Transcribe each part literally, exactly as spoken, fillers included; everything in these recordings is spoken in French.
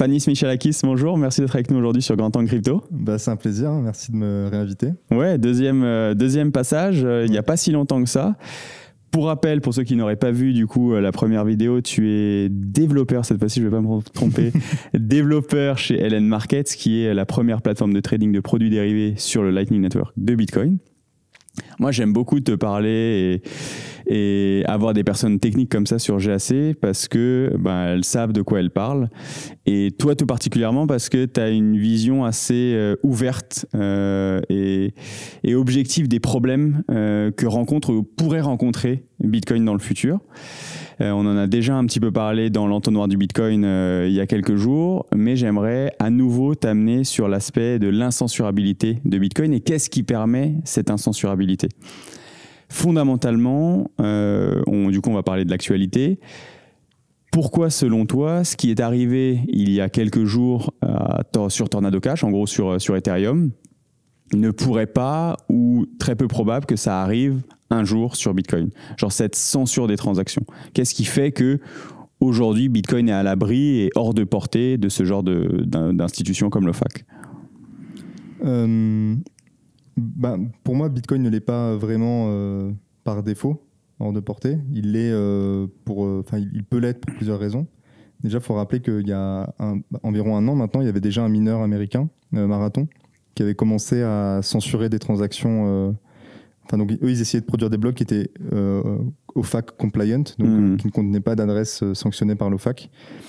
Fanis Michalakis, bonjour, merci d'être avec nous aujourd'hui sur Grand Angle Crypto. Bah, c'est un plaisir, merci de me réinviter. Ouais, deuxième, euh, deuxième passage, euh, il n'y a pas si longtemps que ça. Pour rappel, pour ceux qui n'auraient pas vu du coup la première vidéo, tu es développeur, cette fois-ci je ne vais pas me tromper, développeur chez L N Markets, qui est la première plateforme de trading de produits dérivés sur le Lightning Network de Bitcoin. Moi, j'aime beaucoup te parler et, et avoir des personnes techniques comme ça sur G A C parce que ben, elles savent de quoi elles parlent. Et toi, tout particulièrement, parce que tu as une vision assez euh, ouverte euh, et, et objective des problèmes euh, que rencontre ou pourrait rencontrer Bitcoin dans le futur. Euh, on en a déjà un petit peu parlé dans l'entonnoir du Bitcoin euh, il y a quelques jours, mais j'aimerais à nouveau t'amener sur l'aspect de l'incensurabilité de Bitcoin et qu'est-ce qui permet cette incensurabilité. Fondamentalement, euh, on, du coup on va parler de l'actualité. Pourquoi, selon toi, ce qui est arrivé il y a quelques jours euh, sur Tornado Cash, en gros sur, sur Ethereum, ne pourrait pas ou très peu probable que ça arrive un jour sur Bitcoin? Genre cette censure des transactions. Qu'est-ce qui fait que aujourd'hui Bitcoin est à l'abri et hors de portée de ce genre de, d'institutions comme l'OFAC? euh, bah, Pour moi, Bitcoin ne l'est pas vraiment euh, par défaut, hors de portée. Il l'est euh, pour, euh, enfin, il peut l'être pour plusieurs raisons. Déjà, il faut rappeler qu'il y a un, environ un an maintenant, il y avait déjà un mineur américain, euh, Marathon, qui avait commencé à censurer des transactions. Euh, enfin, donc, eux, ils essayaient de produire des blocs qui étaient euh, OFAC compliant, donc mmh. euh, qui ne contenaient pas d'adresse euh, sanctionnée par l'OFAC.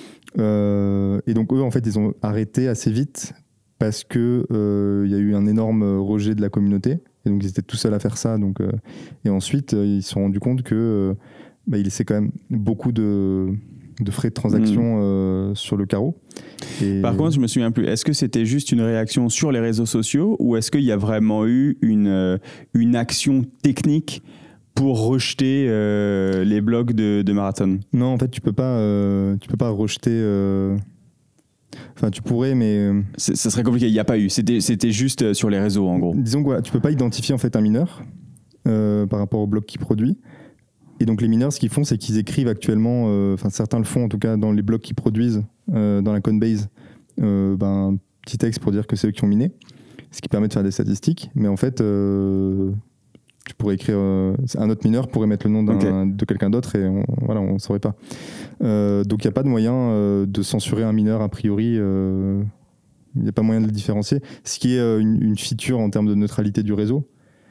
Euh, et donc, eux, en fait, ils ont arrêté assez vite parce qu'il euh, y a eu un énorme rejet de la communauté. Et donc, ils étaient tout seuls à faire ça. Donc, euh, et ensuite, euh, ils se sont rendus compte que euh, bah, ils laissaient quand même beaucoup de, de frais de transaction mmh. euh, sur le carreau. Et... Par contre, je me souviens plus, est-ce que c'était juste une réaction sur les réseaux sociaux ou est-ce qu'il y a vraiment eu une, une action technique pour rejeter euh, les blocs de, de Marathon? Non, en fait, tu peux pas, euh, tu peux pas rejeter... Euh... Enfin, tu pourrais, mais... C'est, ça serait compliqué, il n'y a pas eu. C'était, c'était juste sur les réseaux, en gros. Disons que voilà, tu peux pas identifier en fait un mineur euh, par rapport au bloc qu'il produit. Et donc les mineurs, ce qu'ils font, c'est qu'ils écrivent actuellement, enfin euh, certains le font en tout cas dans les blocs qu'ils produisent euh, dans la Coinbase, euh, ben, un petit texte pour dire que c'est eux qui ont miné, ce qui permet de faire des statistiques. Mais en fait, euh, tu pourrais écrire euh, un autre mineur pourrait mettre le nom d'un, okay. de quelqu'un d'autre et on, voilà, on ne saurait pas. Euh, donc il n'y a pas de moyen euh, de censurer un mineur a priori. Il euh, n'y a pas moyen de le différencier. Ce qui est euh, une, une feature en termes de neutralité du réseau,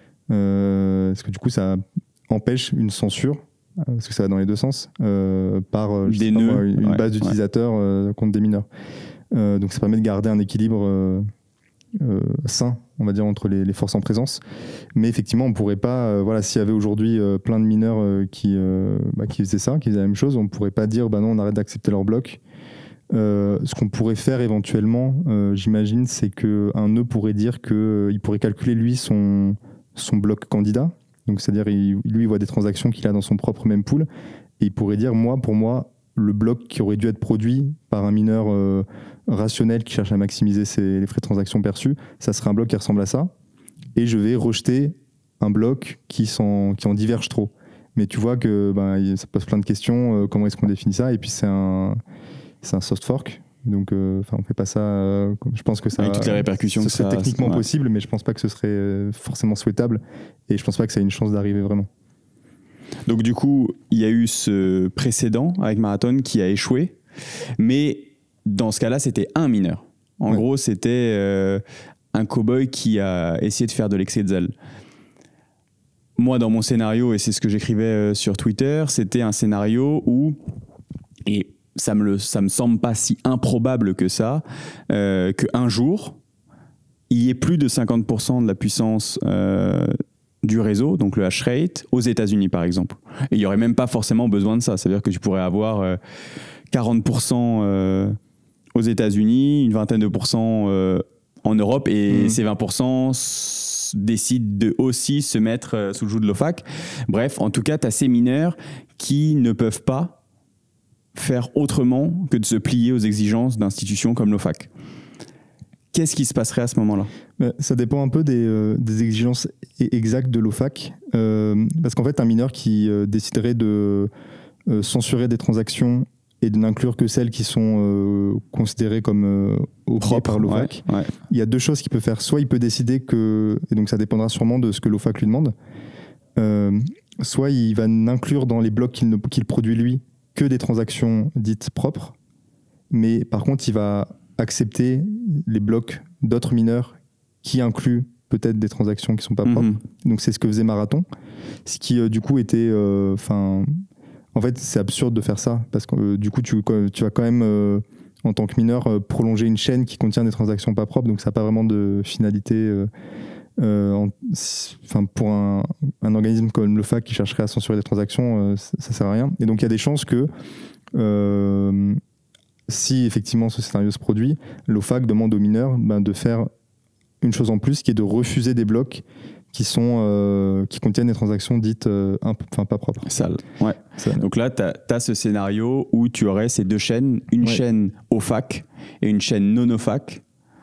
euh, parce que du coup ça empêche une censure, parce que ça va dans les deux sens, euh, par je sais pas moi, une ouais, base d'utilisateurs ouais. euh, contre des mineurs. Euh, donc ça permet de garder un équilibre euh, euh, sain, on va dire, entre les, les forces en présence. Mais effectivement, on ne pourrait pas, euh, voilà, s'il y avait aujourd'hui euh, plein de mineurs euh, qui, euh, bah, qui faisaient ça, qui faisaient la même chose, on ne pourrait pas dire, bah non, on arrête d'accepter leur bloc. Euh, ce qu'on pourrait faire éventuellement, euh, j'imagine, c'est qu'un nœud pourrait dire qu'il euh, pourrait calculer, lui, son, son bloc candidat. Donc, c'est-à-dire, il, lui, il voit des transactions qu'il a dans son propre mempool. Et il pourrait dire, moi, pour moi, le bloc qui aurait dû être produit par un mineur euh, rationnel qui cherche à maximiser ses, les frais de transaction perçus, ça serait un bloc qui ressemble à ça. Et je vais rejeter un bloc qui, s'en, qui en diverge trop. Mais tu vois que ben, ça pose plein de questions. Euh, comment est-ce qu'on définit ça? Et puis, c'est un, c'est un soft fork. Donc, euh, on ne fait pas ça. Euh, je pense que ça. Avec toutes les répercussions ce que serait ça, techniquement ouais. possible, mais je ne pense pas que ce serait euh, forcément souhaitable. Et je ne pense pas que ça ait une chance d'arriver vraiment. Donc, du coup, il y a eu ce précédent avec Marathon qui a échoué. Mais dans ce cas-là, c'était un mineur. En ouais. gros, c'était euh, un cow-boy qui a essayé de faire de l'excès de zèle. Moi, dans mon scénario, et c'est ce que j'écrivais euh, sur Twitter, c'était un scénario où. Et ça me, le, ça me semble pas si improbable que ça, euh, qu'un jour, il y ait plus de cinquante pour cent de la puissance euh, du réseau, donc le hash rate, aux États-Unis par exemple. Et il n'y aurait même pas forcément besoin de ça. C'est-à-dire que tu pourrais avoir euh, quarante pour cent euh, aux États-Unis, une vingtaine de pourcents euh, en Europe, et mmh. ces vingt pour cent s- décident de aussi se mettre euh, sous le joug de l'OFAC. Bref, en tout cas, tu as ces mineurs qui ne peuvent pas faire autrement que de se plier aux exigences d'institutions comme l'OFAC. Qu'est-ce qui se passerait à ce moment-là? Ça dépend un peu des, euh, des exigences exactes de l'OFAC. Euh, parce qu'en fait, un mineur qui euh, déciderait de euh, censurer des transactions et de n'inclure que celles qui sont euh, considérées comme euh, OK par l'O F A C. Ouais, ouais. Il y a deux choses qu'il peut faire. Soit il peut décider que, et donc ça dépendra sûrement de ce que l'O F A C lui demande, euh, soit il va n'inclure dans les blocs qu'il, ne, qu'il produit lui que des transactions dites propres, mais par contre il va accepter les blocs d'autres mineurs qui incluent peut-être des transactions qui ne sont pas propres. Mm-hmm. Donc c'est ce que faisait Marathon, ce qui euh, du coup était... Enfin, euh, en fait c'est absurde de faire ça, parce que euh, du coup tu, tu vas quand même, euh, en tant que mineur, euh, prolonger une chaîne qui contient des transactions pas propres, donc ça n'a pas vraiment de finalité... Euh, euh, en, enfin, pour un, un organisme comme le F A C qui chercherait à censurer des transactions, euh, ça ne sert à rien. Et donc il y a des chances que... Euh, si effectivement ce scénario se produit, l'O F A C demande aux mineurs ben, de faire une chose en plus, qui est de refuser des blocs qui, sont, euh, qui contiennent des transactions dites euh, enfin, pas propres. Sales. Ouais. Sale. Donc là, tu as ce scénario où tu aurais ces deux chaînes, une ouais. chaîne O F A C et une chaîne non-O F A C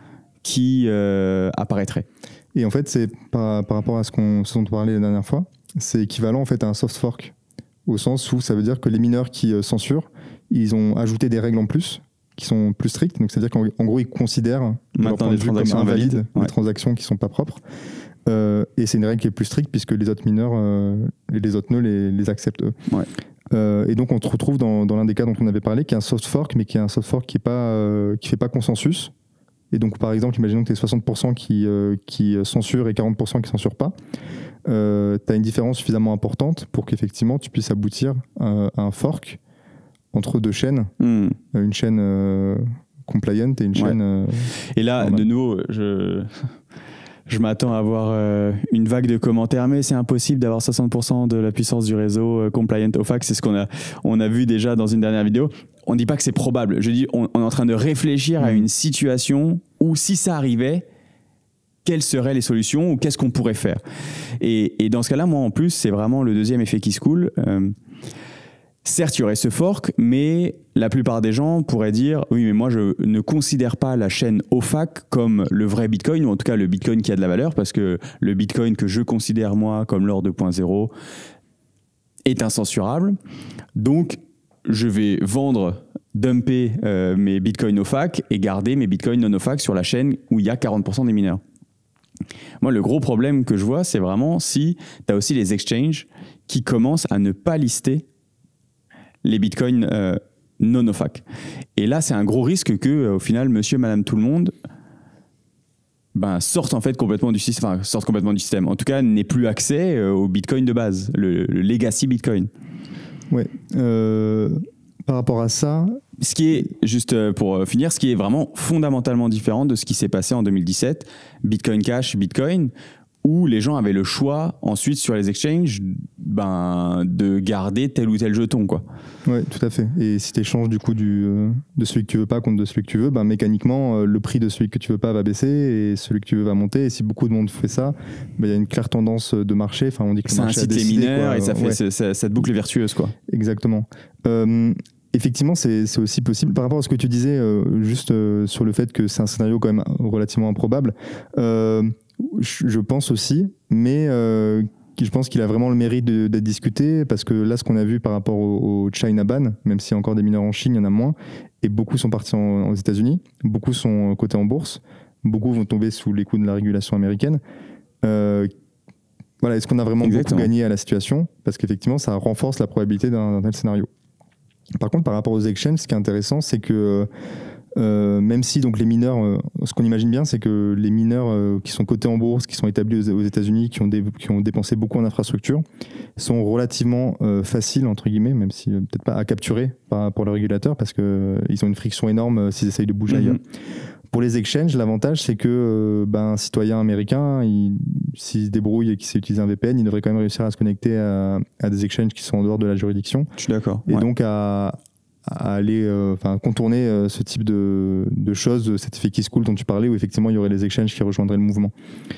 qui euh, apparaîtraient. Et en fait, c'est par, par rapport à ce, qu'on, ce dont on parlait la dernière fois, c'est équivalent en fait à un soft fork, au sens où ça veut dire que les mineurs qui euh, censurent, ils ont ajouté des règles en plus qui sont plus strictes. Donc, c'est-à-dire qu'en en gros, ils considèrent maintenant les transactions comme invalides invalides, ouais. les transactions qui ne sont pas propres. Euh, et c'est une règle qui est plus stricte puisque les autres mineurs euh, et les autres nœuds les, les acceptent eux. Ouais. Euh, et donc, on se retrouve dans, dans l'un des cas dont on avait parlé, qui est un soft fork, mais qui est un soft fork qui ne euh, fait pas consensus. Et donc, par exemple, imaginons que tu es soixante pour cent qui, euh, qui censurent et quarante pour cent qui ne censurent pas. Euh, tu as une différence suffisamment importante pour qu'effectivement, tu puisses aboutir à, à un fork entre deux chaînes, mmh. une chaîne euh, compliant et une ouais. chaîne... Euh, et là, normale. De nouveau, je, je m'attends à avoir euh, une vague de commentaires, mais c'est impossible d'avoir soixante pour cent de la puissance du réseau euh, compliant O F A C, c'est ce qu'on a, on a vu déjà dans une dernière vidéo. On ne dit pas que c'est probable, je dis on, on est en train de réfléchir mmh. à une situation où si ça arrivait, quelles seraient les solutions ou qu'est-ce qu'on pourrait faire. Et, et dans ce cas-là, moi en plus, c'est vraiment le deuxième effet qui se coule. Euh, Certes, il y aurait ce fork, mais la plupart des gens pourraient dire « Oui, mais moi, je ne considère pas la chaîne O F A C comme le vrai Bitcoin, ou en tout cas le Bitcoin qui a de la valeur, parce que le Bitcoin que je considère, moi, comme l'or deux point zéro est incensurable. Donc, je vais vendre, dumper euh, mes Bitcoins O F A C et garder mes Bitcoins non O F A C sur la chaîne où il y a quarante pour cent des mineurs. » Moi, le gros problème que je vois, c'est vraiment si tu as aussi les exchanges qui commencent à ne pas lister les bitcoins euh, non O F A C. Et là, c'est un gros risque que, euh, au final, monsieur, madame, tout le monde ben, sortent en fait complètement du système, enfin, sortent complètement du système. En tout cas, n'ait plus accès euh, au bitcoin de base, le, le legacy bitcoin. Ouais. Euh, par rapport à ça... Ce qui est, juste pour finir, ce qui est vraiment fondamentalement différent de ce qui s'est passé en deux mille dix-sept, Bitcoin Cash, Bitcoin, où les gens avaient le choix ensuite sur les exchanges ben, de garder tel ou tel jeton, quoi. Oui, tout à fait. Et si tu échanges du coup du, euh, de celui que tu veux pas contre de celui que tu veux, ben, mécaniquement, euh, le prix de celui que tu veux pas va baisser et celui que tu veux va monter. Et si beaucoup de monde fait ça, il ben, y a une claire tendance de marché. Enfin, on dit que le ça marché incite a décidé, les mineurs quoi. Et ça fait ouais. ce, ce, cette boucle vertueuse, quoi. Exactement. Euh, Effectivement, c'est, c'est aussi possible. Par rapport à ce que tu disais, euh, juste euh, sur le fait que c'est un scénario quand même relativement improbable, euh, je pense aussi, mais euh, je pense qu'il a vraiment le mérite de, d'être discuté, parce que là, ce qu'on a vu par rapport au, au China ban, même s'il y a encore des mineurs en Chine, il y en a moins, et beaucoup sont partis en, aux États-Unis, beaucoup sont cotés en bourse, beaucoup vont tomber sous les coups de la régulation américaine. Euh, voilà, est-ce qu'on a vraiment Exactement. beaucoup gagné à la situation ? Parce qu'effectivement, ça renforce la probabilité d'un, d'un tel scénario. Par contre, par rapport aux exchanges, ce qui est intéressant, c'est que euh, même si donc les mineurs, euh, ce qu'on imagine bien, c'est que les mineurs euh, qui sont cotés en bourse, qui sont établis aux, aux États-Unis, qui ont, dé, qui ont dépensé beaucoup en infrastructure, sont relativement euh, faciles, entre guillemets, même si euh, peut-être pas à capturer par, pour le régulateur, parce qu'ils euh, ont une friction énorme euh, s'ils essayent de bouger mm-hmm. ailleurs. Pour les exchanges, l'avantage, c'est que euh, ben, un citoyen américain, il, s'il se débrouille et qu'il sait utiliser un V P N, il devrait quand même réussir à se connecter à, à des exchanges qui sont en dehors de la juridiction. Je suis d'accord. Et ouais. donc à, à aller, enfin, euh, contourner euh, ce type de, de choses, cet effet qui se coule dont tu parlais, où effectivement il y aurait les exchanges qui rejoindraient le mouvement.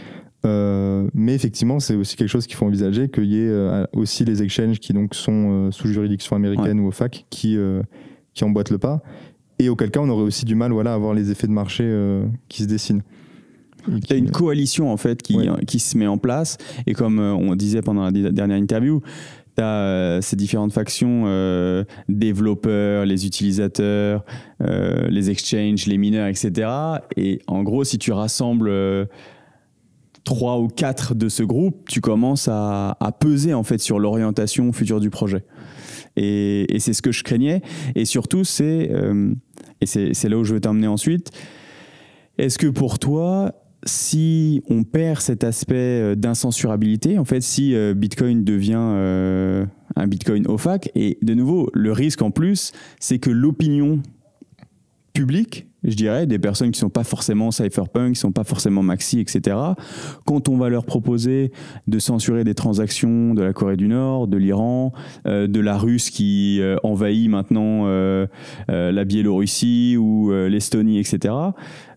Euh, mais effectivement, c'est aussi quelque chose qu'il faut envisager, qu'il y ait euh, aussi les exchanges qui donc sont euh, sous juridiction américaine ouais. ou O F A C qui, euh, qui emboîtent le pas. Et auquel cas, on aurait aussi du mal voilà, à avoir les effets de marché euh, qui se dessinent. Il y a une coalition en fait qui, ouais. qui se met en place. Et comme euh, on disait pendant la dernière interview, tu as euh, ces différentes factions, euh, développeurs, les utilisateurs, euh, les exchanges, les mineurs, et cetera. Et en gros, si tu rassembles euh, trois ou quatre de ce groupe, tu commences à, à peser en fait sur l'orientation future du projet. Et, et c'est ce que je craignais. Et surtout, c'est, euh, et c'est, c'est là où je veux t'emmener ensuite, est-ce que pour toi, si on perd cet aspect d'incensurabilité, en fait, si euh, Bitcoin devient euh, un Bitcoin opaque, et de nouveau, le risque en plus, c'est que l'opinion publique, je dirais, des personnes qui ne sont pas forcément cypherpunk, qui ne sont pas forcément maxi, et cetera, quand on va leur proposer de censurer des transactions de la Corée du Nord, de l'Iran, euh, de la Russe qui euh, envahit maintenant euh, euh, la Biélorussie ou euh, l'Estonie, et cetera,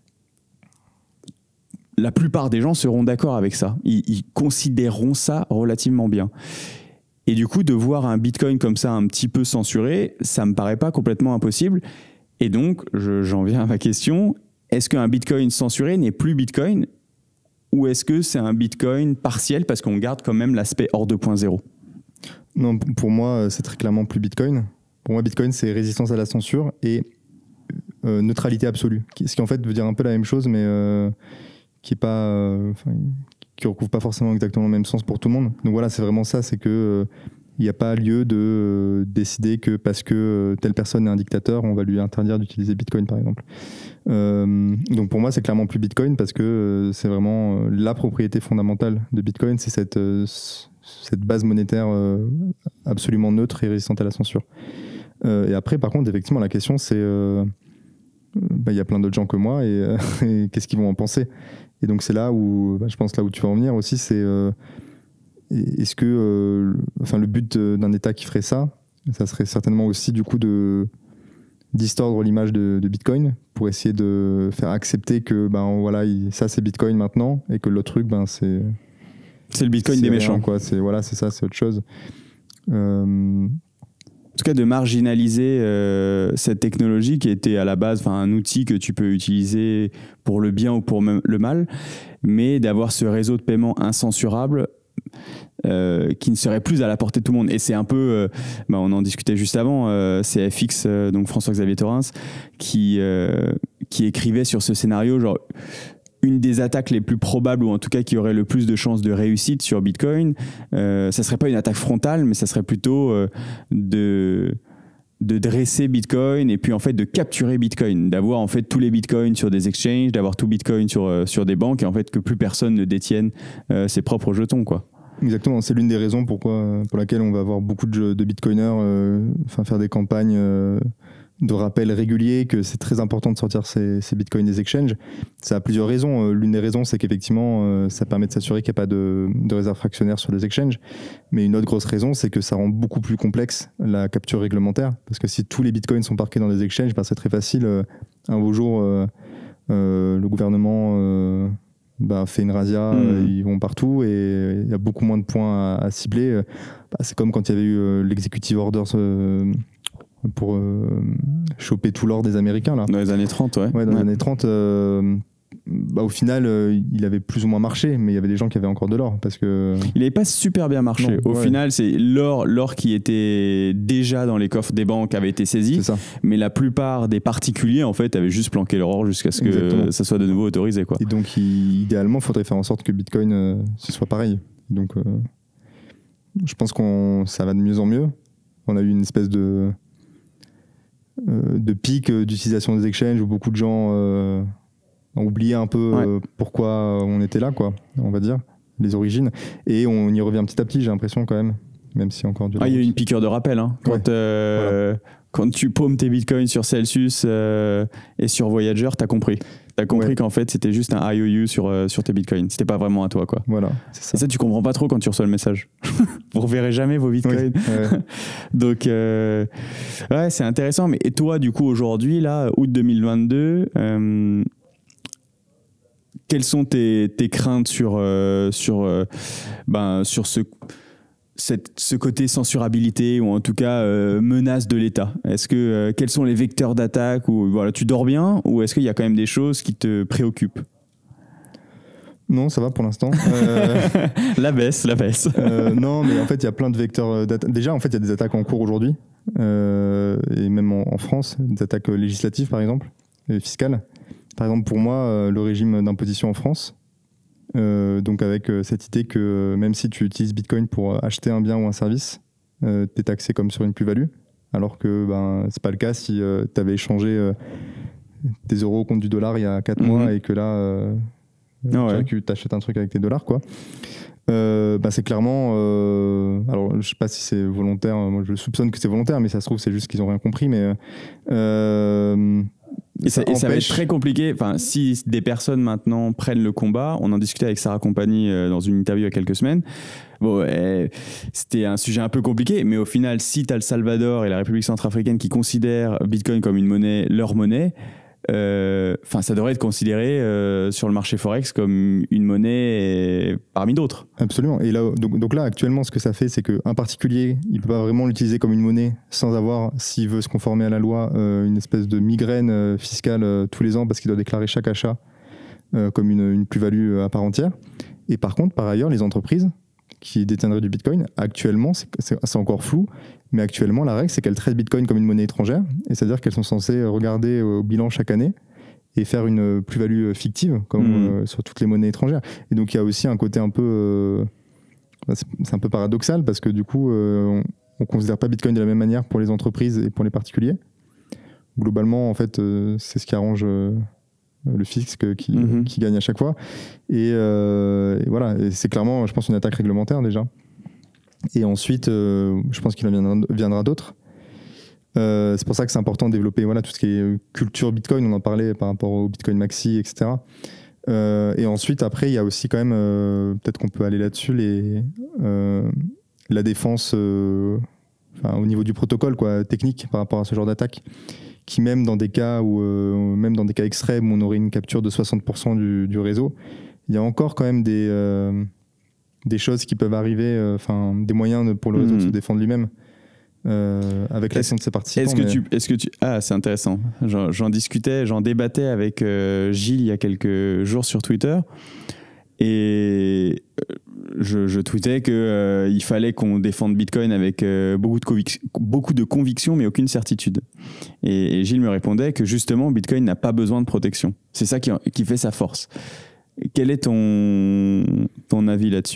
la plupart des gens seront d'accord avec ça. Ils, ils considéreront ça relativement bien. Et du coup, de voir un Bitcoin comme ça un petit peu censuré, ça ne me paraît pas complètement impossible. Et donc, je, j'en viens à ma question. Est-ce qu'un Bitcoin censuré n'est plus Bitcoin ou est-ce que c'est un Bitcoin partiel parce qu'on garde quand même l'aspect hors deux point zéro ? Non, pour moi, c'est très clairement plus Bitcoin. Pour moi, Bitcoin, c'est résistance à la censure et euh, neutralité absolue. Ce qui, en fait, veut dire un peu la même chose, mais... Euh, qui est pas, euh, qui recouvre pas forcément exactement le même sens pour tout le monde. Donc voilà, c'est vraiment ça, c'est que il euh, n'y a pas lieu de euh, décider que parce que euh, telle personne est un dictateur, on va lui interdire d'utiliser Bitcoin par exemple. Euh, donc pour moi, c'est clairement plus Bitcoin parce que euh, c'est vraiment euh, la propriété fondamentale de Bitcoin, c'est cette euh, cette base monétaire euh, absolument neutre et résistante à la censure. Euh, et après, par contre, effectivement, la question c'est, il euh, bah, y a plein d'autres gens que moi et, euh, et qu'est-ce qu'ils vont en penser ? Et donc c'est là où, bah, je pense là où tu vas en venir aussi, c'est euh, est-ce que, euh, enfin le but d'un État qui ferait ça, ça serait certainement aussi du coup de distordre l'image de, de Bitcoin pour essayer de faire accepter que ben voilà il, ça c'est Bitcoin maintenant et que l'autre truc ben c'est c'est le Bitcoin c'est des rien, méchants quoi. C'est voilà c'est ça c'est autre chose. Euh, En tout cas, de marginaliser euh, cette technologie qui était à la base un outil que tu peux utiliser pour le bien ou pour le mal, mais d'avoir ce réseau de paiement incensurable euh, qui ne serait plus à la portée de tout le monde. Et c'est un peu, euh, bah on en discutait juste avant, euh, c'est F X, euh, donc François-Xavier Torrens, qui, euh, qui écrivait sur ce scénario, genre... une des attaques les plus probables, ou en tout cas qui aurait le plus de chances de réussite sur Bitcoin, euh, ça ne serait pas une attaque frontale, mais ça serait plutôt euh, de, de dresser Bitcoin et puis en fait de capturer Bitcoin, d'avoir en fait tous les Bitcoins sur des exchanges, d'avoir tout Bitcoin sur, euh, sur des banques et en fait que plus personne ne détienne euh, ses propres jetons, quoi. Exactement, c'est l'une des raisons pourquoi, pour laquelle on va avoir beaucoup de, de Bitcoiners euh, faire des campagnes euh, de rappel régulier que c'est très important de sortir ces, ces bitcoins des exchanges. Ça a plusieurs raisons. L'une des raisons, c'est qu'effectivement, ça permet de s'assurer qu'il n'y a pas de, de réserve fractionnaire sur les exchanges. Mais une autre grosse raison, c'est que ça rend beaucoup plus complexe la capture réglementaire. Parce que si tous les bitcoins sont parqués dans des exchanges, ben c'est très facile. Un beau jour, euh, euh, le gouvernement euh, ben fait une razzia, mmh. euh, ils vont partout et il y a beaucoup moins de points à, à cibler. Ben, c'est comme quand il y avait eu euh, l'executive order... Euh, pour euh, choper tout l'or des Américains là. Dans les années trente, ouais. Ouais, dans ouais. les années trente, euh, bah, au final, euh, il avait plus ou moins marché, mais il y avait des gens qui avaient encore de l'or. Parce que... Il n'avait pas super bien marché. Non, au ouais. final, c'est l'or, l'or qui était déjà dans les coffres des banques avait été saisi, mais la plupart des particuliers en fait, avaient juste planqué leur or jusqu'à ce que Exactement. ça soit de nouveau autorisé, quoi. Et donc, il, idéalement, il faudrait faire en sorte que Bitcoin, euh, ce soit pareil. Donc, euh, je pense que ça va de mieux en mieux. On a eu une espèce de... Euh, de pic euh, d'utilisation des exchanges où beaucoup de gens euh, ont oublié un peu ouais. euh, pourquoi on était là, quoi, on va dire, les origines. Et on y revient petit à petit, j'ai l'impression quand même, même si encore... Ah, il y a eu une piqûre de rappel. Hein. Quand, ouais. euh, voilà. quand tu paumes tes bitcoins sur Celsius euh, et sur Voyager, t'as compris. T'as compris ouais. qu'en fait, c'était juste un I O U sur, euh, sur tes bitcoins. C'était pas vraiment à toi, quoi. Voilà, c'est ça. Et ça, tu comprends pas trop quand tu reçois le message. Vous reverrez jamais vos bitcoins. Oui, ouais. Donc, euh, ouais, c'est intéressant. Mais et toi, du coup, aujourd'hui, là, août deux mille vingt-deux, euh, quelles sont tes, tes craintes sur, euh, sur, euh, ben, sur ce... Cette, ce côté censurabilité ou en tout cas euh, menace de l'État? Est-ce que euh, quels sont les vecteurs d'attaque ou voilà, tu dors bien ou est-ce qu'il y a quand même des choses qui te préoccupent? Non, ça va pour l'instant. Euh, la baisse, la baisse. euh, non, mais en fait, il y a plein de vecteurs d'attaque. Déjà, en fait, il y a des attaques en cours aujourd'hui, euh, et même en, en France, des attaques législatives, par exemple, et fiscales. Par exemple, pour moi, euh, le régime d'imposition en France, euh, donc avec euh, cette idée que euh, même si tu utilises Bitcoin pour acheter un bien ou un service, euh, tu es taxé comme sur une plus-value, alors que ben, c'est pas le cas si euh, tu avais échangé euh, tes euros contre du dollar il y a quatre Mhm. mois et que là, euh, Ah ouais. tu achètes un truc avec tes dollars, quoi. Euh, bah c'est clairement. Euh, alors, je sais pas si c'est volontaire. Moi, je soupçonne que c'est volontaire, mais ça se trouve c'est juste qu'ils ont rien compris. Mais euh, Et ça, ça et ça va être empêche- très compliqué. Enfin, si des personnes maintenant prennent le combat, on en discutait avec Sarah Compagnie euh, dans une interview il y a quelques semaines. Bon, euh, c'était un sujet un peu compliqué, mais au final, si tu as le Salvador et la République centrafricaine qui considèrent Bitcoin comme une monnaie, leur monnaie, euh, enfin, ça devrait être considéré euh, sur le marché Forex comme une monnaie euh, parmi d'autres. Absolument. Et là, donc, donc là, actuellement, ce que ça fait, c'est qu'un particulier, il peut pas vraiment l'utiliser comme une monnaie sans avoir, s'il veut se conformer à la loi, euh, une espèce de migraine euh, fiscale euh, tous les ans parce qu'il doit déclarer chaque achat euh, comme une, une plus-value euh, à part entière. Et par contre, par ailleurs, les entreprises qui détiendraient du Bitcoin, actuellement, c'est, c'est, c'est encore flou, mais actuellement, la règle, c'est qu'elles traitent Bitcoin comme une monnaie étrangère, et c'est-à-dire qu'elles sont censées regarder au bilan chaque année et faire une plus-value fictive, comme Mmh. euh, sur toutes les monnaies étrangères. Et donc, il y a aussi un côté un peu... euh, c'est, c'est un peu paradoxal, parce que du coup, euh, on ne considère pas Bitcoin de la même manière pour les entreprises et pour les particuliers. Globalement, en fait, euh, c'est ce qui arrange... euh, le fisc qui, Mhm. qui gagne à chaque fois. Et, euh, et voilà, et c'est clairement, je pense, une attaque réglementaire déjà. Et ensuite, euh, je pense qu'il en viendra, viendra d'autres. Euh, c'est pour ça que c'est important de développer voilà, tout ce qui est culture Bitcoin, on en parlait par rapport au Bitcoin Maxi, et cetera. Euh, et ensuite, après, il y a aussi quand même, euh, peut-être qu'on peut aller là-dessus, les, euh, la défense euh, enfin, au niveau du protocole quoi, technique par rapport à ce genre d'attaque, qui même dans des cas où, euh, même dans des cas extrêmes où on aurait une capture de soixante pour cent du, du réseau, il y a encore quand même des, euh, des choses qui peuvent arriver, enfin euh, des moyens de, pour le réseau Mmh. de se défendre lui-même euh, avec l'action de ses participants. Est-ce que, mais... tu, est-ce que tu... Ah, c'est intéressant. J'en, j'en discutais, j'en débattais avec euh, Gilles il y a quelques jours sur Twitter. Et je, je tweetais qu'il euh, fallait qu'on défende Bitcoin avec euh, beaucoup, de convic- beaucoup de conviction, mais aucune certitude. Et, et Gilles me répondait que justement, Bitcoin n'a pas besoin de protection. C'est ça qui, qui fait sa force. Quel est ton, ton avis là-dessus ?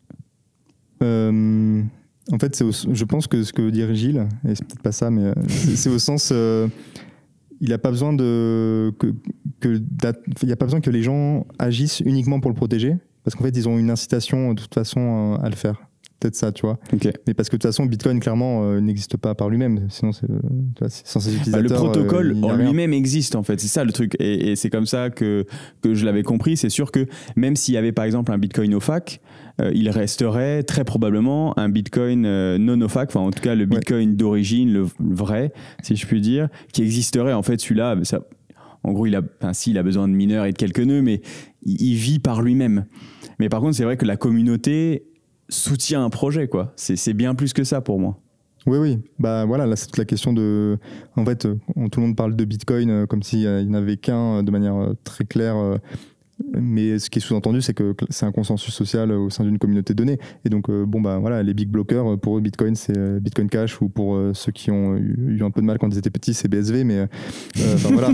euh, En fait, c'est au, je pense que ce que veut dire Gilles, et c'est peut-être pas ça, mais c'est, c'est au sens... Euh, il n'a pas besoin de que, que il y a pas besoin que les gens agissent uniquement pour le protéger, parce qu'en fait ils ont une incitation de toute façon à le faire. Peut-être ça, tu vois. Okay. Mais parce que de toute façon, Bitcoin clairement euh, n'existe pas par lui-même. Sinon, c'est, tu vois, c'est sans ses utilisateurs. Bah, le protocole euh, en rien. lui-même existe en fait. C'est ça le truc. Et, et c'est comme ça que que je l'avais compris. C'est sûr que même s'il y avait par exemple un Bitcoin O F A C, euh, il resterait très probablement un Bitcoin euh, non O F A C. Enfin, en tout cas, le Bitcoin ouais. d'origine, le, le vrai, si je puis dire, qui existerait en fait. Celui-là, ça, en gros, il a, enfin, si, il a besoin de mineurs et de quelques nœuds, mais il, il vit par lui-même. Mais par contre, c'est vrai que la communauté soutient un projet, quoi. C'est, c'est bien plus que ça pour moi. Oui, oui. Bah voilà, là c'est toute la question de. En fait, on, tout le monde parle de Bitcoin euh, comme s'il euh, n'y en avait qu'un euh, de manière euh, très claire. Euh, mais ce qui est sous-entendu, c'est que c'est un consensus social euh, au sein d'une communauté donnée. Et donc, euh, bon, bah voilà, les big blockers, pour eux, Bitcoin, c'est euh, Bitcoin Cash, ou pour euh, ceux qui ont eu, eu un peu de mal quand ils étaient petits, c'est B S V. Mais euh, voilà.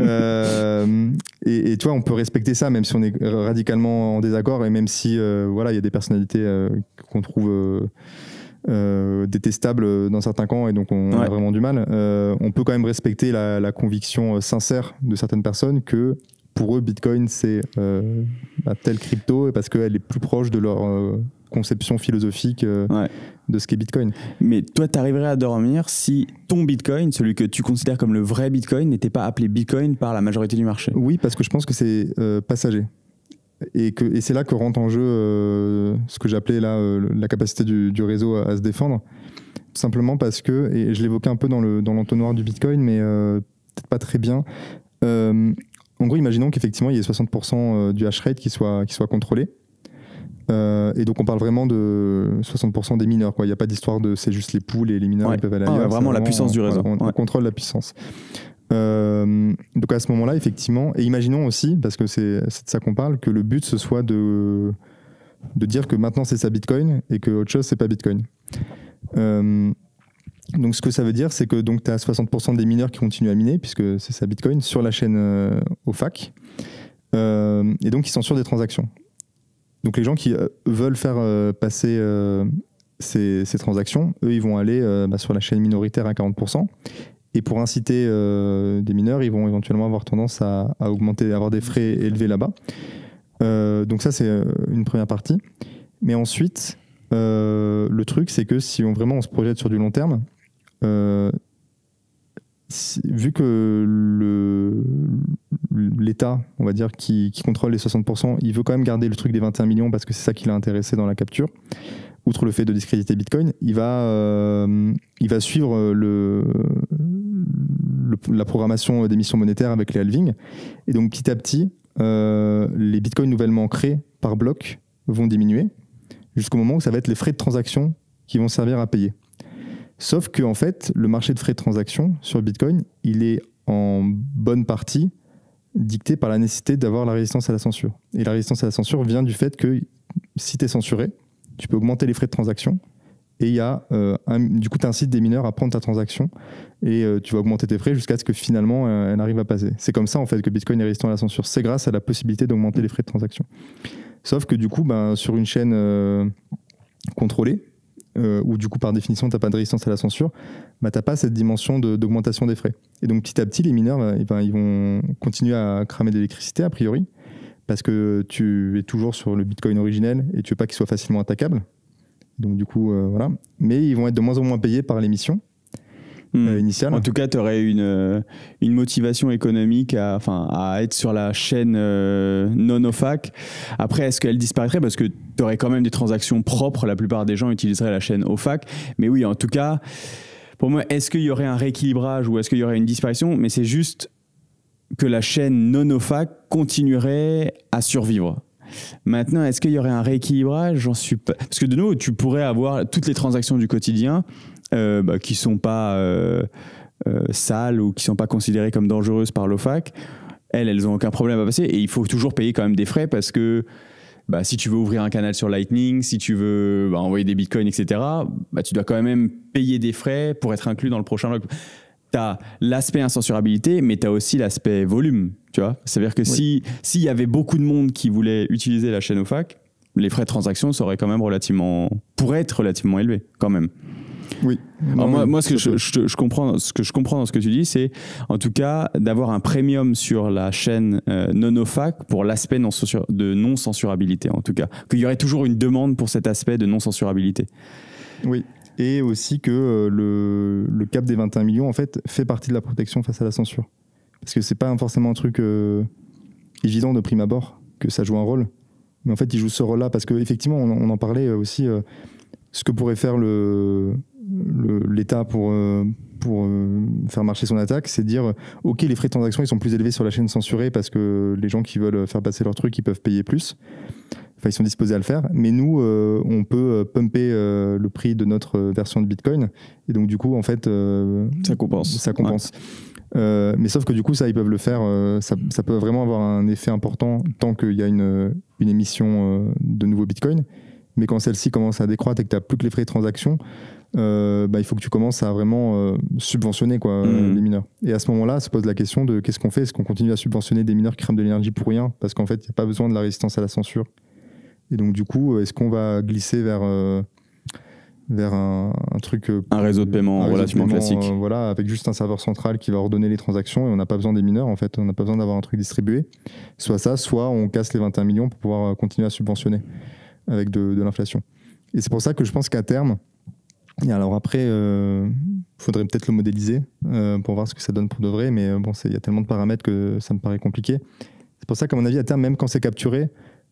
euh, et, et tu vois, on peut respecter ça, même si on est radicalement en désaccord, et même si, euh, voilà, il y a des personnalités euh, qu'on trouve. Euh, Euh, détestable dans certains camps et donc on ouais. a vraiment du mal. Euh, on peut quand même respecter la, la conviction sincère de certaines personnes que pour eux Bitcoin c'est euh, bah, telle crypto parce qu'elle est plus proche de leur euh, conception philosophique euh, ouais. de ce qu'est Bitcoin. Mais toi tu arriverais à dormir si ton Bitcoin, celui que tu considères comme le vrai Bitcoin, n'était pas appelé Bitcoin par la majorité du marché? Oui, parce que je pense que c'est euh, passager. Et, que, et c'est là que rentre en jeu euh, ce que j'appelais là, euh, la capacité du, du réseau à, à se défendre. Tout simplement parce que, et je l'évoquais un peu dans, le, dans l'entonnoir du Bitcoin, mais euh, peut-être pas très bien. Euh, en gros, imaginons qu'effectivement, il y ait soixante pour cent du hash rate qui soit, qui soit contrôlé. Euh, et donc, on parle vraiment de soixante pour cent des mineurs. Il n'y a pas d'histoire de c'est juste les pools et les mineurs ouais. ils peuvent aller ah, ailleurs. Ouais, vraiment la vraiment, puissance du réseau. Voilà, on, ouais. on contrôle la puissance. Euh, donc à ce moment-là, effectivement, et imaginons aussi, parce que c'est, c'est de ça qu'on parle, que le but ce soit de, de dire que maintenant c'est ça Bitcoin et que autre chose c'est pas Bitcoin. Euh, donc ce que ça veut dire, c'est que tu as soixante pour cent des mineurs qui continuent à miner, puisque c'est ça Bitcoin, sur la chaîne euh, O F A C, euh, et donc ils censurent des transactions. Donc les gens qui euh, veulent faire euh, passer euh, ces, ces transactions, eux ils vont aller euh, bah, sur la chaîne minoritaire à quarante pour cent. Et pour inciter euh, des mineurs, ils vont éventuellement avoir tendance à, à augmenter, à avoir des frais élevés là-bas. Euh, donc ça, c'est une première partie. Mais ensuite, euh, le truc, c'est que si on, vraiment on se projette sur du long terme, euh, si, vu que le, l'État, on va dire, qui, qui contrôle les soixante pour cent, il veut quand même garder le truc des vingt et un millions parce que c'est ça qui l'a intéressé dans la capture. Outre le fait de discréditer Bitcoin, il va, euh, il va suivre le, le, la programmation d'émissions monétaires avec les halvings. Et donc petit à petit, euh, les Bitcoins nouvellement créés par bloc vont diminuer jusqu'au moment où ça va être les frais de transaction qui vont servir à payer. Sauf que en fait, le marché de frais de transaction sur Bitcoin, il est en bonne partie dicté par la nécessité d'avoir la résistance à la censure. Et la résistance à la censure vient du fait que si tu es censuré, tu peux augmenter les frais de transaction et il y a euh, un, du coup tu incites des mineurs à prendre ta transaction et euh, tu vas augmenter tes frais jusqu'à ce que finalement euh, elle arrive à passer. C'est comme ça en fait que Bitcoin est résistant à la censure. C'est grâce à la possibilité d'augmenter les frais de transaction. Sauf que du coup ben, sur une chaîne euh, contrôlée euh, où du coup par définition tu n'as pas de résistance à la censure, ben, tu n'as pas cette dimension de, d'augmentation des frais. Et donc petit à petit les mineurs ben, ben, ils vont continuer à cramer de l'électricité a priori, parce que tu es toujours sur le Bitcoin originel et tu veux pas qu'il soit facilement attaquable. Donc du coup, euh, voilà. Mais ils vont être de moins en moins payés par l'émission mmh. euh, initiale. En tout cas, tu aurais une, une motivation économique à, enfin, à être sur la chaîne euh, non-O F A C. Après, est-ce qu'elle disparaîtrait? Parce que tu aurais quand même des transactions propres. La plupart des gens utiliseraient la chaîne O F A C. Mais oui, en tout cas, pour moi, est-ce qu'il y aurait un rééquilibrage ou est-ce qu'il y aurait une disparition? Mais c'est juste que la chaîne non-O F A C continuerait à survivre. Maintenant, est-ce qu'il y aurait un rééquilibrage? J'en suis pas... Parce que de nouveau, tu pourrais avoir toutes les transactions du quotidien euh, bah, qui ne sont pas euh, euh, sales ou qui ne sont pas considérées comme dangereuses par l'O F A C. Elles, elles n'ont aucun problème à passer. Et il faut toujours payer quand même des frais parce que bah, si tu veux ouvrir un canal sur Lightning, si tu veux bah, envoyer des bitcoins, et cetera, bah, tu dois quand même payer des frais pour être inclus dans le prochain bloc. Tu as l'aspect incensurabilité, mais tu as aussi l'aspect volume, tu vois. C'est-à-dire que oui. si s'il y avait beaucoup de monde qui voulait utiliser la chaîne O F A C, les frais de transaction seraient quand même relativement, pourraient être relativement élevés, quand même. Oui. Alors non, moi, moi ce, que je, je, je comprends, ce que je comprends dans ce que tu dis, c'est en tout cas d'avoir un premium sur la chaîne euh, non-O F A C pour l'aspect non censur, de non-censurabilité, en tout cas. Qu'il y aurait toujours une demande pour cet aspect de non-censurabilité. Oui. Et aussi que euh, le, le cap des vingt et un millions en fait, fait partie de la protection face à la censure. Parce que c'est pas forcément un truc euh, évident de prime abord que ça joue un rôle. Mais en fait, il joue ce rôle-là parce qu'effectivement, on, on en parlait aussi, euh, ce que pourrait faire le, le, l'État pour, euh, pour euh, faire marcher son attaque, c'est de dire, ok, les frais de transaction ils sont plus élevés sur la chaîne censurée parce que les gens qui veulent faire passer leur truc, ils peuvent payer plus. Enfin, ils sont disposés à le faire, mais nous, euh, on peut pumper euh, le prix de notre version de Bitcoin, et donc du coup, en fait, euh, ça compense. Ça compense. Ouais. Euh, mais sauf que du coup, ça, ils peuvent le faire. Euh, ça, ça peut vraiment avoir un effet important tant qu'il y a une, une émission euh, de nouveaux Bitcoin. Mais quand celle-ci commence à décroître et que tu n'as plus que les frais de transaction, euh, bah, il faut que tu commences à vraiment euh, subventionner quoi, mmh. les mineurs. Et à ce moment-là, se pose la question de qu'est-ce qu'on fait? Est-ce qu'on continue à subventionner des mineurs qui crament de l'énergie pour rien? Parce qu'en fait, il n'y a pas besoin de la résistance à la censure. Et donc, du coup, est-ce qu'on va glisser vers, euh, vers un, un truc... Euh, un réseau de paiement réseau relativement de paiement, classique. Euh, voilà, avec juste un serveur central qui va ordonner les transactions et on n'a pas besoin des mineurs, en fait. On n'a pas besoin d'avoir un truc distribué. Soit ça, soit on casse les vingt et un millions pour pouvoir continuer à subventionner avec de, de l'inflation. Et c'est pour ça que je pense qu'à terme, et alors après, il euh, faudrait peut-être le modéliser euh, pour voir ce que ça donne pour de vrai, mais bon, il y a tellement de paramètres que ça me paraît compliqué. C'est pour ça qu'à mon avis, à terme, même quand c'est capturé,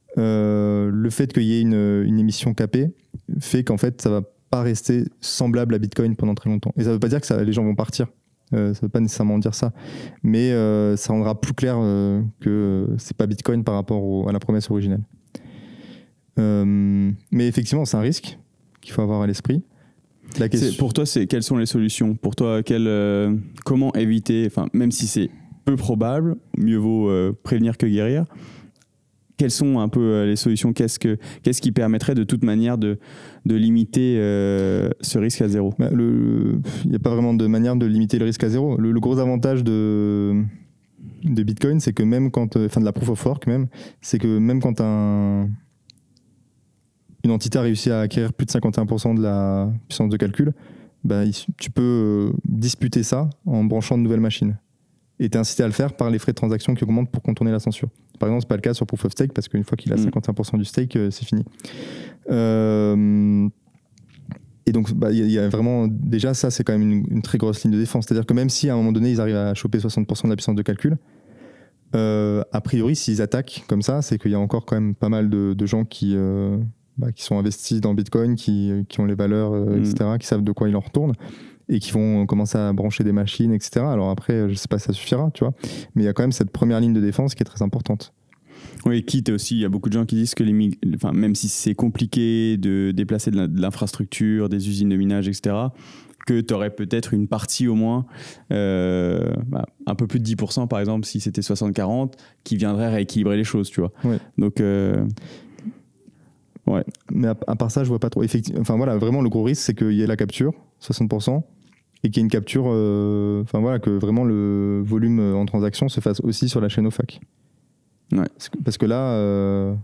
Euh, le fait qu'il y ait une, une émission capée fait qu'en fait ça va pas rester semblable à Bitcoin pendant très longtemps. Et ça veut pas dire que ça, les gens vont partir, euh, ça veut pas nécessairement dire ça, mais euh, ça rendra plus clair euh, que c'est pas Bitcoin par rapport au, à la promesse originelle. Euh, mais effectivement c'est un risque qu'il faut avoir à l'esprit. La question... c'est, pour toi, c'est, quelles sont les solutions? Pour toi, quelle, euh, comment éviter, enfin, même si c'est peu probable, mieux vaut euh, prévenir que guérir. Quelles sont un peu euh, les solutions? Qu'est-ce, que, qu'est-ce qui permettrait de toute manière de, de limiter euh, ce risque à zéro? Bah, le, il n'y a pas vraiment de manière de limiter le risque à zéro. Le, le gros avantage de, de Bitcoin, c'est que même quand, enfin de la proof of work même, c'est que même quand un, une entité a réussi à acquérir plus de cinquante et un pour cent de la puissance de calcul, bah, tu peux disputer ça en branchant de nouvelles machines. Et tu es incité à le faire par les frais de transaction qui augmentent pour contourner la censure. Par exemple, ce n'est pas le cas sur Proof of Stake parce qu'une fois qu'il a cinquante et un pour cent du stake, euh, c'est fini. Euh, et donc, il bah, y, y a vraiment. Déjà, ça, c'est quand même une, une très grosse ligne de défense. C'est-à-dire que même si à un moment donné, ils arrivent à choper soixante pour cent de la puissance de calcul, euh, a priori, s'ils attaquent comme ça, c'est qu'il y a encore quand même pas mal de, de gens qui, euh, bah, qui sont investis dans Bitcoin, qui, qui ont les valeurs, euh, mmh. et cetera, qui savent de quoi il en retourne, et qui vont commencer à brancher des machines, et cetera. Alors après, je sais pas si ça suffira, tu vois, mais il y a quand même cette première ligne de défense qui est très importante. Oui, quitte aussi, il y a beaucoup de gens qui disent que les mig... enfin, même si c'est compliqué de déplacer de, la, de l'infrastructure, des usines de minage, et cetera, que tu aurais peut-être une partie au moins, euh, bah, un peu plus de dix pour cent par exemple, si c'était soixante quarante, qui viendrait rééquilibrer les choses, tu vois. Ouais. Donc... Euh... Ouais. Mais à, à part ça, je vois pas trop. Effectivement, enfin voilà, vraiment le gros risque, c'est qu'il y ait la capture, soixante pour cent, et qu'il y ait une capture, euh, enfin voilà, que vraiment le volume en transaction se fasse aussi sur la chaîne O F A C. Ouais. Parce, que, parce que là, euh,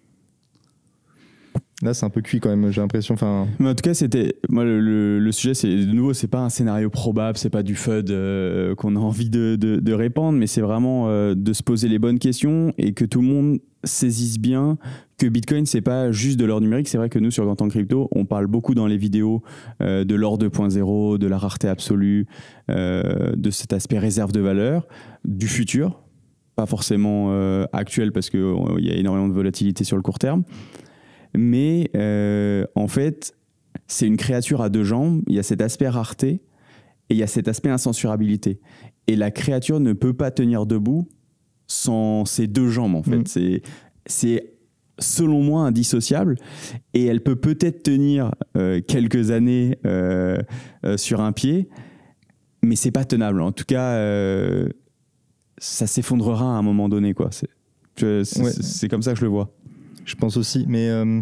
là c'est un peu cuit quand même, j'ai l'impression. Enfin. Mais en tout cas, c'était moi le, le, le sujet, c'est de nouveau, c'est pas un scénario probable, c'est pas du F U D euh, qu'on a envie de, de, de répandre, mais c'est vraiment euh, de se poser les bonnes questions et que tout le monde saisissent bien que Bitcoin, c'est pas juste de l'or numérique. C'est vrai que nous, sur Gantan Crypto, on parle beaucoup dans les vidéos euh, de l'or deux point zéro, de la rareté absolue, euh, de cet aspect réserve de valeur, du futur, pas forcément euh, actuel parce qu'il euh, y a énormément de volatilité sur le court terme. Mais euh, en fait, c'est une créature à deux jambes. Il y a cet aspect rareté et il y a cet aspect incensurabilité. Et la créature ne peut pas tenir debout sans ces deux jambes, en fait. Mmh. C'est, c'est, selon moi, indissociable. Et elle peut peut-être tenir euh, quelques années euh, euh, sur un pied, mais c'est pas tenable. En tout cas, euh, ça s'effondrera à un moment donné, quoi. C'est, je, c'est, ouais. c'est comme ça que je le vois. Je pense aussi, mais... Euh...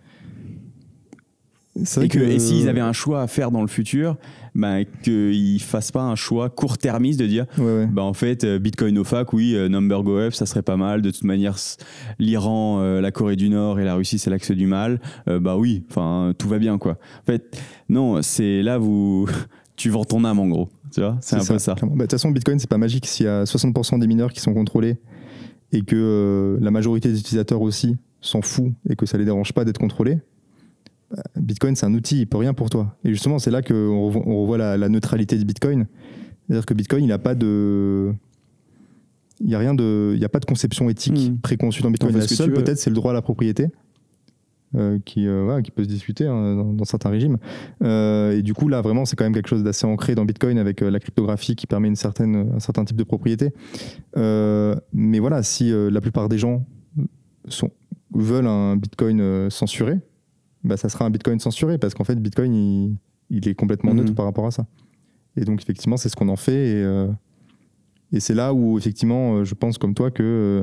C'est vrai et, que, que... et s'ils avaient un choix à faire dans le futur, bah, qu'ils ne fassent pas un choix court-termiste de dire ouais, ouais. Bah, en fait, Bitcoin O F A C, oui, euh, number go up, ça serait pas mal. De toute manière, l'Iran, euh, la Corée du Nord et la Russie, c'est l'axe du mal. Euh, bah oui, enfin, tout va bien, quoi. En fait, non, c'est là où tu vends ton âme, en gros. Tu vois, c'est, c'est un ça, peu ça. De bah, toute façon, Bitcoin, c'est pas magique. S'il y a soixante pour cent des mineurs qui sont contrôlés et que euh, la majorité des utilisateurs aussi s'en fout et que ça les dérange pas d'être contrôlés, Bitcoin, c'est un outil, il peut rien pour toi. Et justement, c'est là qu'on revoit, on revoit la, la neutralité de Bitcoin. C'est-à-dire que Bitcoin, il n'a pas de... Il n'y a rien de... Il n'y a pas de conception éthique mmh. préconçue dans Bitcoin. La seule, peut-être, c'est le droit à la propriété, euh, qui, euh, ouais, qui peut se discuter hein, dans, dans certains régimes. Euh, et du coup, là, vraiment, c'est quand même quelque chose d'assez ancré dans Bitcoin avec euh, la cryptographie qui permet une certaine, un certain type de propriété. Euh, mais voilà, si euh, la plupart des gens sont, veulent un Bitcoin euh, censuré, bah, ça sera un Bitcoin censuré parce qu'en fait Bitcoin il, il est complètement neutre mmh. par rapport à ça. Et donc effectivement c'est ce qu'on en fait et, euh, et c'est là où effectivement je pense comme toi que euh,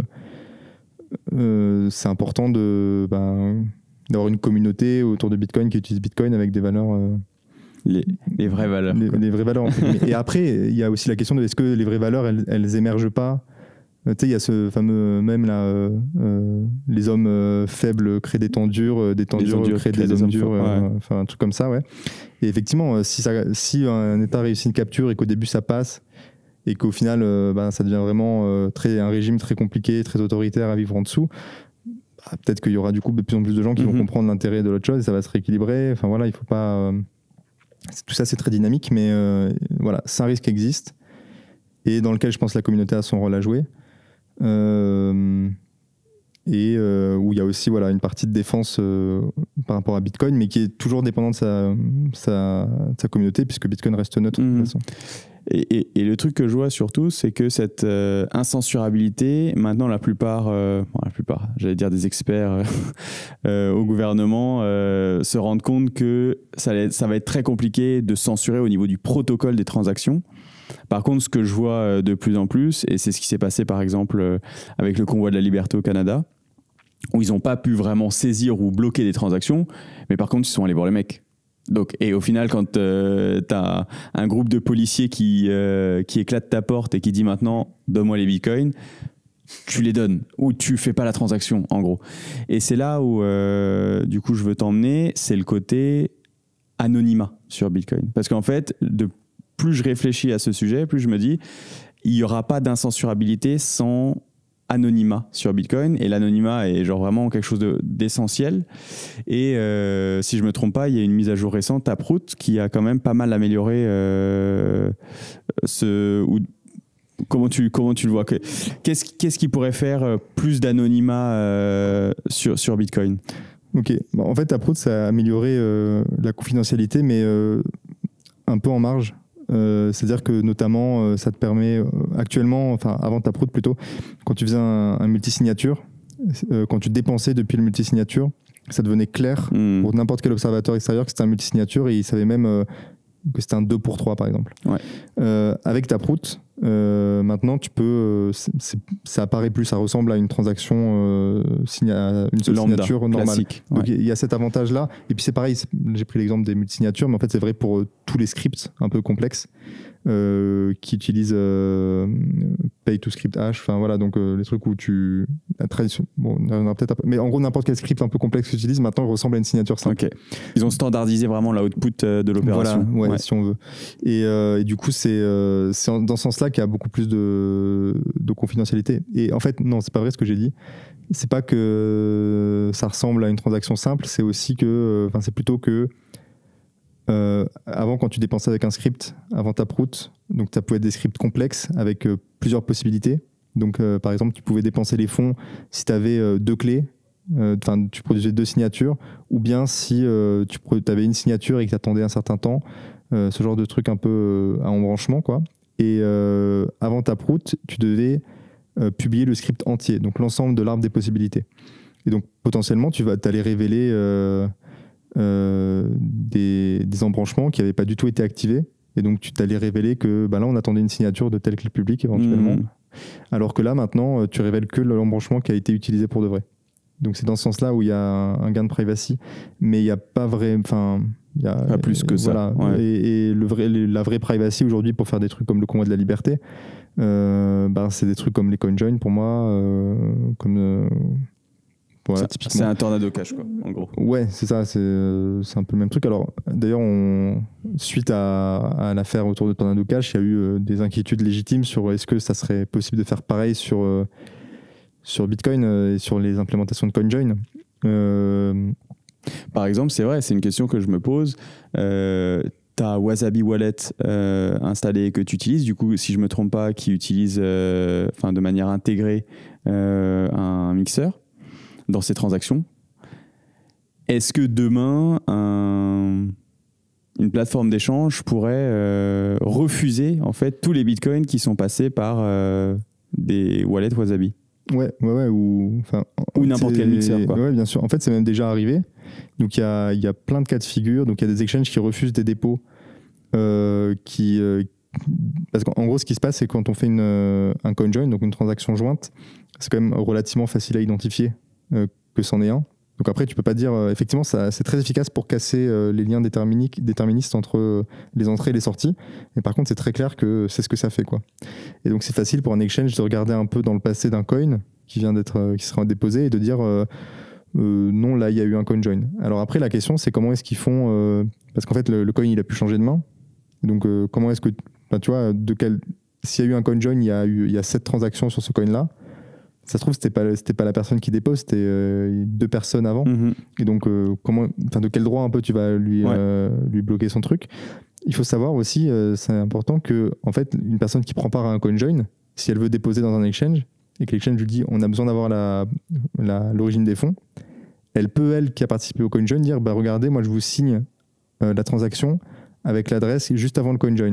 euh, c'est important de, bah, d'avoir une communauté autour de Bitcoin qui utilise Bitcoin avec des valeurs... Euh, les, les vraies valeurs. Les, les vraies valeurs. En fait. Mais, et après il y a aussi la question de est-ce que les vraies valeurs elles, elles émergent pas. Tu sais, il y a ce fameux même là, euh, euh, les hommes euh, faibles créent des temps durs, euh, des temps durs créent des, des hommes, hommes durs, euh, ouais. Enfin un truc comme ça, ouais. Et effectivement, si, ça, si un État réussit une capture et qu'au début ça passe, et qu'au final euh, bah, ça devient vraiment euh, très, un régime très compliqué, très autoritaire à vivre en dessous, bah, peut-être qu'il y aura du coup de plus en plus de gens qui mm-hmm. vont comprendre l'intérêt de l'autre chose et ça va se rééquilibrer. Enfin voilà, il faut pas... Euh, tout ça c'est très dynamique, mais euh, voilà, c'est un risque qui existe et dans lequel je pense que la communauté a son rôle à jouer. Euh, et euh, où il y a aussi voilà, une partie de défense euh, par rapport à Bitcoin, mais qui est toujours dépendante de sa, sa, sa communauté, puisque Bitcoin reste neutre. Mmh. De toute façon. Et, et, et le truc que je vois surtout, c'est que cette euh, incensurabilité, maintenant la plupart, euh, bon, la plupart, j'allais dire des experts euh, au gouvernement, euh, se rendent compte que ça, ça va être très compliqué de censurer au niveau du protocole des transactions. Par contre, ce que je vois de plus en plus, et c'est ce qui s'est passé par exemple avec le convoi de la liberté au Canada, où ils n'ont pas pu vraiment saisir ou bloquer des transactions, mais par contre, ils sont allés voir les mecs. Donc, et au final, quand euh, tu as un groupe de policiers qui, euh, qui éclate ta porte et qui dit maintenant, donne-moi les bitcoins, tu les donnes ou tu fais pas la transaction, en gros. Et c'est là où, euh, du coup, je veux t'emmener, c'est le côté anonymat sur Bitcoin. Parce qu'en fait, de plus je réfléchis à ce sujet, plus je me dis, il n'y aura pas d'incensurabilité sans anonymat sur Bitcoin, et l'anonymat est genre vraiment quelque chose de, d'essentiel. Et euh, si je me trompe pas, il y a une mise à jour récente, Taproot, qui a quand même pas mal amélioré euh, ce... Ou, comment, tu, comment tu le vois? Qu'est-ce, qu'est-ce qui pourrait faire plus d'anonymat euh, sur, sur Bitcoin? Ok, bon, en fait Taproot, ça a amélioré euh, la confidentialité, mais euh, un peu en marge. Euh, c'est-à-dire que notamment euh, ça te permet euh, actuellement, enfin avant Taproot plutôt, quand tu faisais un, un multisignature, euh, quand tu dépensais depuis le multisignature, ça devenait clair mmh. pour n'importe quel observateur extérieur que c'était un multisignature, et il savait même euh, que c'était un deux pour trois par exemple. Ouais. Euh, avec Taproot, euh, maintenant tu peux, euh, c'est, c'est, ça apparaît plus, ça ressemble à une transaction, euh, signa, une seule Lambda, signature normale. Classique, ouais. Donc il y a cet avantage-là. Et puis c'est pareil, c'est, j'ai pris l'exemple des multisignatures, mais en fait c'est vrai pour euh, tous les scripts un peu complexes euh, qui utilisent euh, pay to script hash, enfin voilà, donc euh, les trucs où tu la tradition, bon, on a peut-être un peu, mais en gros n'importe quel script un peu complexe que tu utilises maintenant ressemble à une signature simple. Okay. Ils ont standardisé vraiment l'output de l'opération. Voilà, ouais, ouais. si on veut. Et, euh, et du coup c'est euh, c'est dans ce sens-là qu'il y a beaucoup plus de, de confidentialité. Et en fait non, c'est pas vrai ce que j'ai dit. C'est pas que ça ressemble à une transaction simple, c'est aussi que, enfin c'est plutôt que Euh, avant, quand tu dépensais avec un script, avant Taproot, donc ça pouvait être des scripts complexes avec euh, plusieurs possibilités. Donc, euh, par exemple, tu pouvais dépenser les fonds si tu avais euh, deux clés, enfin, euh, tu produisais deux signatures, ou bien si euh, tu avais une signature et que tu attendais un certain temps, euh, ce genre de truc un peu euh, à embranchement, quoi. Et euh, avant Taproot, tu devais euh, publier le script entier, donc l'ensemble de l'arbre des possibilités. Et donc, potentiellement, tu vas t'aller révéler Euh, Euh, des, des embranchements qui n'avaient pas du tout été activés, et donc tu t'allais révéler que bah là on attendait une signature de telle clé publique éventuellement, mmh. alors que là maintenant tu révèles que l'embranchement qui a été utilisé pour de vrai. Donc c'est dans ce sens là où il y a un, un gain de privacy, mais il n'y a pas vrai, enfin il y a pas plus que voilà, ça ouais. et, et le vrai, la vraie privacy aujourd'hui pour faire des trucs comme le convoi de la liberté, euh, bah, c'est des trucs comme les CoinJoin pour moi, euh, comme euh, voilà, c'est, c'est un tornado cash, quoi, en gros. Ouais, c'est ça, c'est, c'est un peu le même truc. Alors, d'ailleurs, on, suite à, à l'affaire autour de Tornado Cash, il y a eu euh, des inquiétudes légitimes sur est-ce que ça serait possible de faire pareil sur, euh, sur Bitcoin euh, et sur les implémentations de CoinJoin. Euh... Par exemple, c'est vrai, c'est une question que je me pose. Euh, tu as Wasabi Wallet euh, installé que tu utilises, du coup, si je ne me trompe pas, qui utilise euh, de manière intégrée euh, un mixeur dans ces transactions. Est-ce que demain, un, une plateforme d'échange pourrait euh, refuser en fait tous les bitcoins qui sont passés par euh, des wallets Wasabi? Ouais, ouais, ouais, ou, ou n'importe quel mixeur, quoi. Ouais, bien sûr. En fait, c'est même déjà arrivé. Donc, il y a, y a plein de cas de figure. Donc, il y a des exchanges qui refusent des dépôts. Euh, qui, euh, parce qu'en gros, ce qui se passe, c'est quand on fait une, euh, un CoinJoin, donc une transaction jointe, c'est quand même relativement facile à identifier euh, que c'en est un. Donc après, tu peux pas dire... Euh, effectivement, ça, c'est très efficace pour casser euh, les liens déterministes entre euh, les entrées et les sorties. Mais par contre, c'est très clair que c'est ce que ça fait, quoi. Et donc, c'est facile pour un exchange de regarder un peu dans le passé d'un coin qui vient d'être, euh, qui sera déposé et de dire euh, euh, non, là, il y a eu un CoinJoin. Alors après, la question, c'est comment est-ce qu'ils font... Euh, parce qu'en fait, le, le coin, il a pu changer de main. Donc, euh, comment est-ce que... Ben, tu vois, de quel, s'il y a eu un CoinJoin, il y a eu il y a sept transactions sur ce coin-là. Ça se trouve, c'était pas, c'était pas la personne qui dépose, c'était euh, deux personnes avant. Mmh. Et donc, euh, comment, de quel droit un peu tu vas lui, ouais. euh, lui bloquer son truc? Il faut savoir aussi, euh, c'est important que, en fait, une personne qui prend part à un CoinJoin, si elle veut déposer dans un exchange, et que l'exchange lui dit on a besoin d'avoir la, la, l'origine des fonds, elle peut, elle, qui a participé au CoinJoin, dire bah, regardez, moi je vous signe euh, la transaction avec l'adresse juste avant le CoinJoin.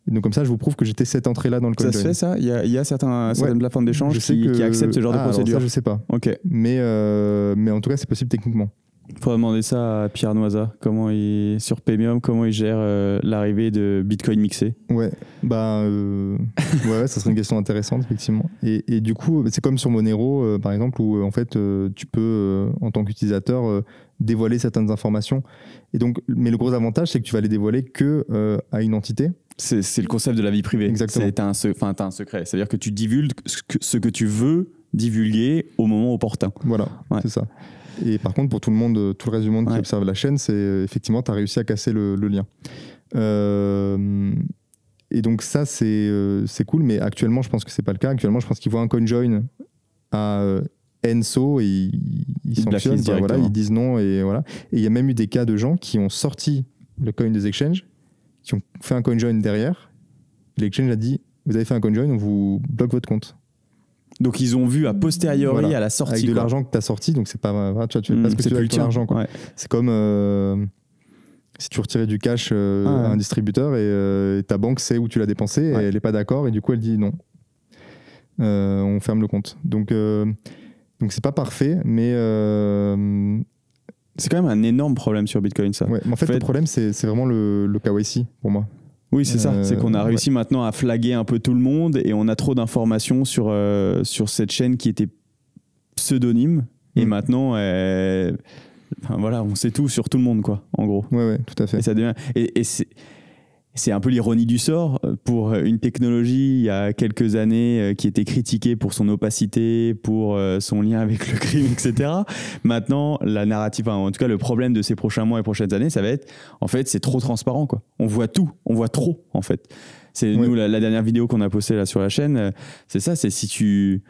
Et donc comme ça, je vous prouve que j'étais cette entrée-là dans le CoinJoin. Ça se fait ça ? Il y a, il y a certains, certaines ouais. plateformes d'échange qui, que... qui acceptent ce genre ah, de procédure. Alors ça, je sais pas. Ok. Mais, euh, mais en tout cas, c'est possible techniquement. Il faudra demander ça à Pierre Noisa, comment il, sur Paymium, comment il gère euh, l'arrivée de Bitcoin mixé. Ouais, bah, euh, ouais, ça serait une question intéressante, effectivement. Et, et du coup, c'est comme sur Monero, euh, par exemple, où euh, en fait, euh, tu peux, euh, en tant qu'utilisateur, euh, dévoiler certaines informations. Et donc, mais le gros avantage, c'est que tu vas les dévoiler que euh, à une entité. C'est, c'est le concept de la vie privée. Exactement. C'est, t'as un, enfin, t'as un secret. C'est-à-dire que tu divulgues ce que, ce que tu veux divulguer au moment opportun. Voilà, ouais. C'est ça. Et par contre, pour tout le monde, tout le reste du monde ouais. qui observe la chaîne, c'est effectivement, tu as réussi à casser le, le lien. Euh, et donc ça, c'est, euh, c'est cool, mais actuellement, je pense que c'est pas le cas. Actuellement, je pense qu'ils voient un CoinJoin à euh, N S O et ils, ils sanctionnent, bah, voilà, ils disent non. Et voilà. Et il y a même eu des cas de gens qui ont sorti le coin des exchanges, qui ont fait un CoinJoin derrière. L'exchange a dit, vous avez fait un CoinJoin, on vous bloque votre compte. Donc ils ont vu a posteriori voilà, à la sortie. Avec de quoi. l'argent que tu as sorti, donc c'est pas, tu vois, tu fais mmh, pas ce que tu veux avec ton argent. Quoi. Ouais. C'est comme euh, si tu retirais du cash euh, ah, ouais. à un distributeur et, euh, et ta banque sait où tu l'as dépensé ouais. et elle n'est pas d'accord et du coup elle dit non. Euh, on ferme le compte. Donc euh, donc c'est pas parfait, mais euh, c'est quand même un énorme problème sur Bitcoin ça. Ouais, mais en fait, en fait le problème c'est, c'est vraiment le, le K Y C pour moi. Oui, c'est euh, ça. C'est qu'on a réussi ouais. maintenant à flaguer un peu tout le monde et on a trop d'informations sur, euh, sur cette chaîne qui était pseudonyme. Mmh. Et maintenant, euh, enfin, voilà, on sait tout sur tout le monde, quoi, en gros. Oui, ouais, tout à fait. Et, ça devient, et, et c'est, c'est un peu l'ironie du sort pour une technologie il y a quelques années qui était critiquée pour son opacité, pour son lien avec le crime, et cetera. Maintenant, la narrative, enfin, en tout cas, le problème de ces prochains mois et prochaines années, ça va être, en fait, c'est trop transparent, quoi. On voit tout, on voit trop, en fait. C'est ouais. nous la, la dernière vidéo qu'on a postée là sur la chaîne, c'est ça, c'est si tu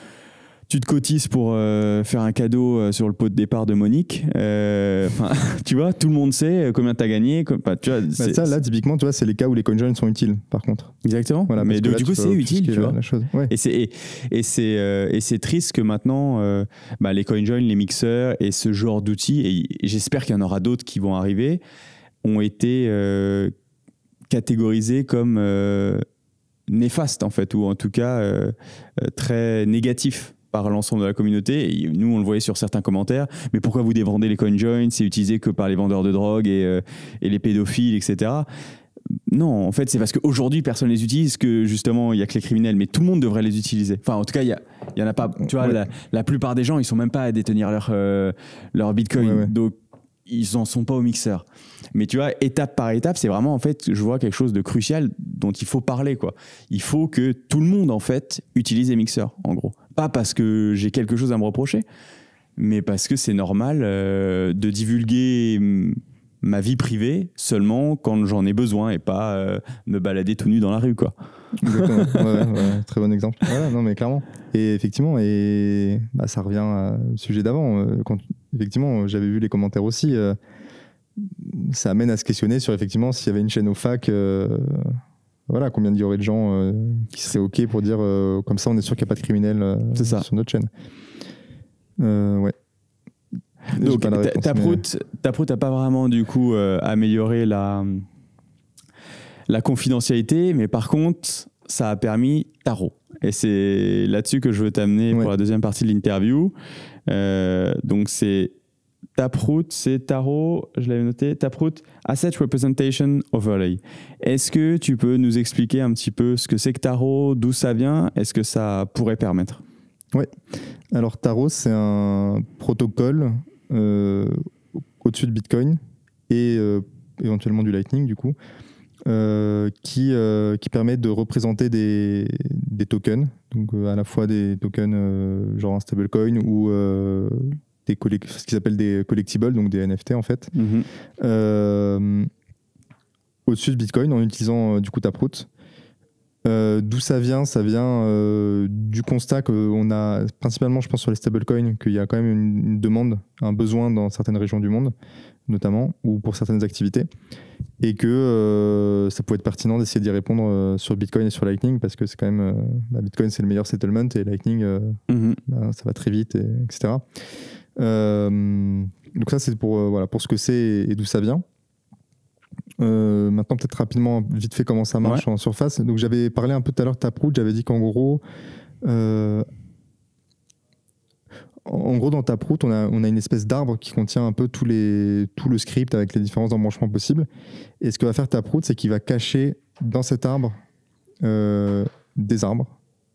tu te cotises pour euh, faire un cadeau euh, sur le pot de départ de Monique. Euh, tu vois, tout le monde sait combien tu as gagné. Comme, bah, tu vois, bah ça, là, typiquement, tu vois, c'est les cas où les CoinJoins sont utiles, par contre. Exactement. Voilà, mais de, là, du coup, c'est utile, tu vois. La chose. Ouais. Et, c'est, et, et, c'est, euh, et c'est triste que maintenant, euh, bah, les CoinJoins, les mixeurs et ce genre d'outils, et, et j'espère qu'il y en aura d'autres qui vont arriver, ont été euh, catégorisés comme euh, néfastes, en fait, ou en tout cas euh, très négatifs par l'ensemble de la communauté. Et nous, on le voyait sur certains commentaires. Mais pourquoi vous dévendez les CoinJoins ? C'est utilisé que par les vendeurs de drogue et, euh, et les pédophiles, et cetera. Non, en fait, c'est parce qu'aujourd'hui, personne ne les utilise, que justement, il n'y a que les criminels. Mais tout le monde devrait les utiliser. Enfin, en tout cas, il n'y en a pas. Tu vois, ouais. la, la plupart des gens, ils ne sont même pas à détenir leur, euh, leur Bitcoin. Ouais, ouais. Donc, ils n'en sont pas au mixeur. Mais tu vois, étape par étape, c'est vraiment, en fait, je vois quelque chose de crucial dont il faut parler, quoi. Il faut que tout le monde, en fait, utilise les mixeurs, en gros. Pas parce que j'ai quelque chose à me reprocher, mais parce que c'est normal euh, de divulguer m- ma vie privée seulement quand j'en ai besoin et pas euh, me balader tout nu dans la rue, quoi. Exactement. ouais, ouais, très bon exemple. Voilà, non, mais clairement. Et effectivement, et bah, ça revient au sujet d'avant. Quand, effectivement, j'avais vu les commentaires aussi. Euh, ça amène à se questionner sur effectivement s'il y avait une chaîne au fac. Euh, Voilà, combien il y aurait de gens euh, qui seraient OK pour dire euh, comme ça, on est sûr qu'il n'y a pas de criminels euh, sur notre chaîne. Euh, ouais. Donc, Taproot mais... n'a pas vraiment du coup euh, amélioré la, la confidentialité, mais par contre, ça a permis Taro. Et c'est là-dessus que je veux t'amener ouais. pour la deuxième partie de l'interview. Euh, donc, c'est Taproot, c'est Taro, je l'avais noté, Taproot Asset Representation Overlay. Est-ce que tu peux nous expliquer un petit peu ce que c'est que Taro, d'où ça vient ? Est-ce que ça pourrait permettre ? Oui. Alors Taro, c'est un protocole euh, au-dessus de Bitcoin et euh, éventuellement du Lightning du coup, euh, qui, euh, qui permet de représenter des, des tokens, donc euh, à la fois des tokens euh, genre un stablecoin ou euh, des collect- ce qu'ils appellent des collectibles, donc des N F T en fait, mm-hmm. euh, au-dessus de Bitcoin en utilisant euh, du coup Taproot. Euh, d'où ça vient ? Ça vient euh, du constat qu'on a, principalement je pense sur les stablecoins, qu'il y a quand même une, une demande, un besoin dans certaines régions du monde, notamment, ou pour certaines activités, et que euh, ça pouvait être pertinent d'essayer d'y répondre euh, sur Bitcoin et sur Lightning, parce que c'est quand même, euh, bah, Bitcoin c'est le meilleur settlement, et Lightning, euh, mm-hmm. bah, ça va très vite, et, etc. Euh, donc ça c'est pour, euh, voilà, pour ce que c'est et, et d'où ça vient. Euh, maintenant, peut-être rapidement, vite fait, comment ça marche ouais. en surface. Donc, j'avais parlé un peu tout à l'heure de Taproot. J'avais dit qu'en gros, euh, en gros, dans Taproot, on a, on a une espèce d'arbre qui contient un peu tous les, tout le script avec les différents embranchements possibles. Et ce que va faire Taproot, c'est qu'il va cacher dans cet arbre euh, des arbres.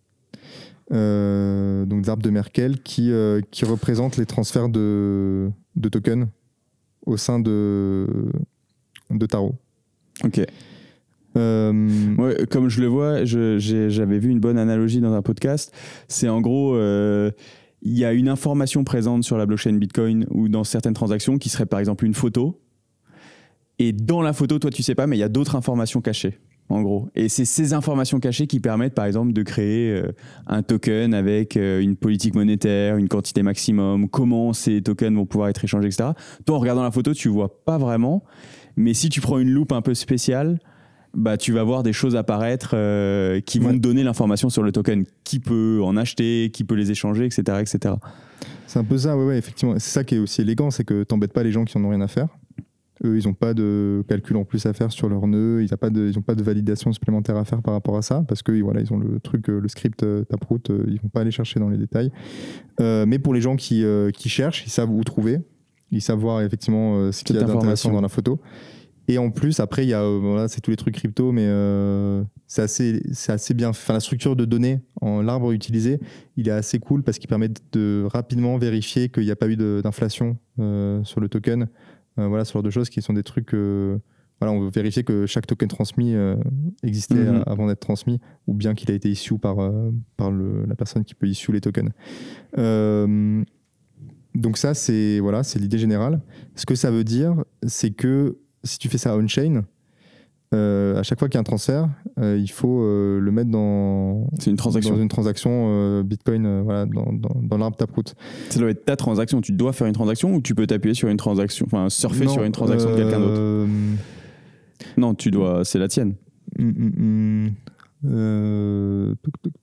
Euh, donc, des arbres de Merkle qui, euh, qui représentent les transferts de, de tokens au sein de, de Taro. Ok. Euh... Ouais, comme je le vois, je, j'ai, j'avais vu une bonne analogie dans un podcast. C'est en gros, euh, il y a une information présente sur la blockchain Bitcoin ou dans certaines transactions qui serait par exemple une photo. Et dans la photo, toi tu sais pas, mais il y a d'autres informations cachées. En gros. Et c'est ces informations cachées qui permettent, par exemple, de créer euh, un token avec euh, une politique monétaire, une quantité maximum, comment ces tokens vont pouvoir être échangés, et cetera. Toi, en regardant la photo, tu vois pas vraiment. Mais si tu prends une loupe un peu spéciale, bah, tu vas voir des choses apparaître euh, qui vont ouais. te donner l'information sur le token. Qui peut en acheter, qui peut les échanger, et cetera, et cetera. C'est un peu ça, ouais, ouais, effectivement. C'est ça qui est aussi élégant, c'est que t'embêtes pas les gens qui en ont rien à faire. Eux, ils n'ont pas de calcul en plus à faire sur leur nœud, ils n'ont pas, pas de validation supplémentaire à faire par rapport à ça, parce que voilà, ils ont le truc, le script Taproot, ils ne vont pas aller chercher dans les détails. Euh, mais pour les gens qui, euh, qui cherchent, ils savent où trouver, ils savent voir effectivement euh, ce qu'il y a d'intéressant dans la photo. Et en plus, après, il y a, euh, voilà, c'est tous les trucs crypto, mais euh, c'est, assez, c'est assez bien. Enfin, la structure de données en l'arbre utilisé, il est assez cool parce qu'il permet de rapidement vérifier qu'il n'y a pas eu de, d'inflation euh, sur le token. Euh, voilà, ce genre de choses qui sont des trucs. Euh, voilà, on veut vérifier que chaque token transmis euh, existait mm-hmm. avant d'être transmis, ou bien qu'il a été issu par, euh, par le, la personne qui peut issue les tokens. Euh, donc, ça, c'est, voilà, c'est l'idée générale. Ce que ça veut dire, c'est que si tu fais ça on-chain, euh, à chaque fois qu'il y a un transfert, euh, il faut euh, le mettre dans, c'est une transaction. dans une transaction euh, Bitcoin, euh, voilà, dans, dans, dans l'arbre Taproot. Ça doit être ta transaction. Tu dois faire une transaction ou tu peux t'appuyer sur une transaction, enfin surfer non, sur une transaction euh, de quelqu'un d'autre. Euh... Non, tu dois, c'est la tienne. Mm, mm, mm. Euh...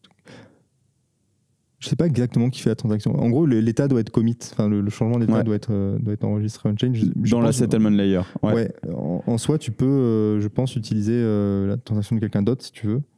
Je sais pas exactement qui fait la transaction. En gros, l'état doit être commit. Enfin, le, le changement d'état ouais. doit être euh, doit être enregistré on-chain. Je, je Dans la settlement layer. Ouais. ouais en, en soi, tu peux, euh, je pense, utiliser euh, la transaction de quelqu'un d'autre si tu veux.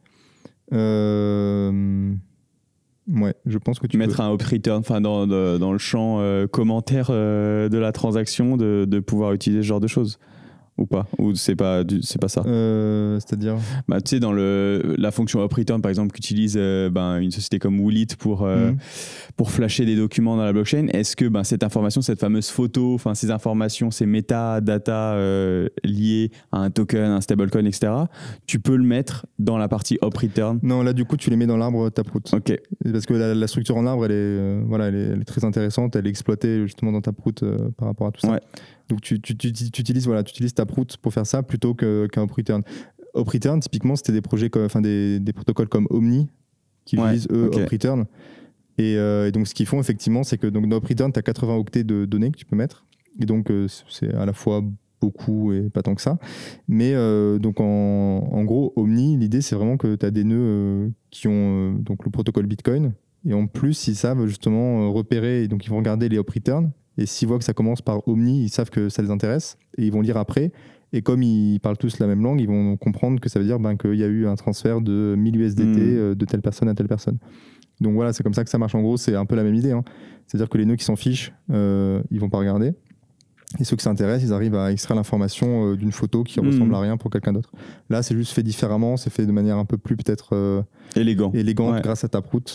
Euh, ouais, je pense que tu mettre peux. un op return, enfin dans de, dans le champ euh, commentaire euh, de la transaction, de, de pouvoir utiliser ce genre de choses. Ou pas? Ou c'est pas, du, c'est pas ça? euh, C'est-à-dire bah, tu sais, dans le, la fonction up return, par exemple, qu'utilise euh, ben, une société comme Woolit pour, euh, mmh. pour flasher des documents dans la blockchain, est-ce que ben, cette information, cette fameuse photo, ces informations, ces métadata euh, liées à un token, un stablecoin, et cetera, tu peux le mettre dans la partie up return? Non, là, du coup, tu les mets dans l'arbre Taproot. Ok. Parce que la, la structure en arbre, elle est, euh, voilà, elle est, elle est très intéressante, elle est exploitée justement dans Taproot euh, par rapport à tout ça. Ouais. Donc tu, tu, tu, tu utilises voilà, tu utilises Taproot pour faire ça plutôt que, qu'un op return. Op return, typiquement, c'était des projets, comme, enfin des, des protocoles comme Omni qui ouais, utilisent eux okay. op return. Et, euh, et donc ce qu'ils font effectivement, c'est que donc dans op return, tu as quatre-vingts octets de données que tu peux mettre. Et donc euh, c'est à la fois beaucoup et pas tant que ça. Mais euh, donc en, en gros, Omni, l'idée c'est vraiment que tu as des nœuds euh, qui ont euh, donc le protocole Bitcoin. Et en plus, ils savent justement euh, repérer, et donc ils vont regarder les op return. Et s'ils voient que ça commence par Omni, ils savent que ça les intéresse et ils vont lire après. Et comme ils parlent tous la même langue, ils vont comprendre que ça veut dire ben, qu'il y a eu un transfert de mille U S D T mmh. de telle personne à telle personne. Donc voilà, c'est comme ça que ça marche. En gros, c'est un peu la même idée. Hein. C'est-à-dire que les nœuds qui s'en fichent, euh, ils ne vont pas regarder. Et ceux qui s'intéressent, ils arrivent à extraire l'information euh, d'une photo qui ne mmh. ressemble à rien pour quelqu'un d'autre. Là, c'est juste fait différemment. C'est fait de manière un peu plus peut-être euh, élégant. élégante ouais. grâce à Taproot.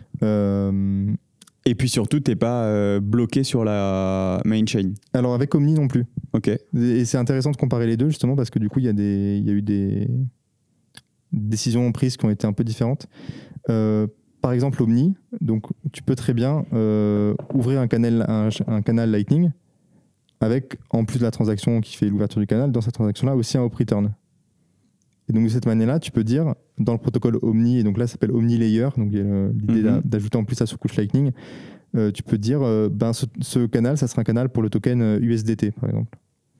Euh, Et puis surtout, tu n'es pas euh, bloqué sur la main chain. Alors avec Omni non plus. Ok. Et c'est intéressant de comparer les deux justement parce que du coup, il y a des, il y a eu des décisions prises qui ont été un peu différentes. Euh, par exemple, Omni, donc tu peux très bien euh, ouvrir un canal, un, un canal Lightning avec, en plus de la transaction qui fait l'ouverture du canal, dans cette transaction-là aussi un op return. Et donc de cette manière-là, tu peux dire dans le protocole Omni, et donc là ça s'appelle Omni Layer, donc il y a l'idée mm-hmm. d'ajouter en plus la sous-couche Lightning, euh, tu peux dire euh, ben ce, ce canal, ça sera un canal pour le token U S D T par exemple.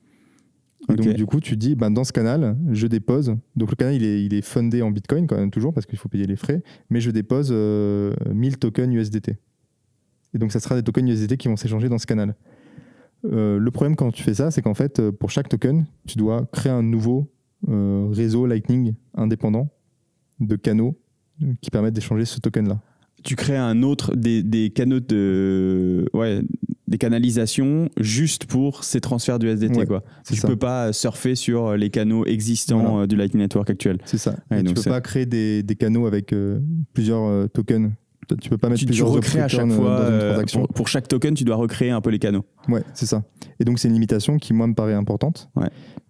Et okay. donc du coup tu dis ben, dans ce canal, je dépose, donc le canal il est, il est fundé en Bitcoin quand même toujours parce qu'il faut payer les frais, mais je dépose euh, mille tokens U S D T. Et donc ça sera des tokens U S D T qui vont s'échanger dans ce canal. Euh, le problème quand tu fais ça, c'est qu'en fait, euh, pour chaque token, tu dois créer un nouveau euh, réseau Lightning indépendant de canaux euh, qui permettent d'échanger ce token-là. Tu crées un autre, des, des canaux de... Ouais, des canalisations juste pour ces transferts d'U S D T. Ouais, quoi. Tu ça. peux pas surfer sur les canaux existants Voilà. euh, du Lightning Network actuel. C'est ça. Ouais, Et tu donc peux c'est- pas créer des, des canaux avec euh, plusieurs euh, tokens. Tu peux pas mettre Tu, tu plusieurs recrées à chaque returns, fois, euh, dans une euh, transaction. pour, pour chaque token, tu dois recréer un peu les canaux. Ouais, c'est ça. Et donc, c'est une limitation qui, moi, me paraît importante. Ouais.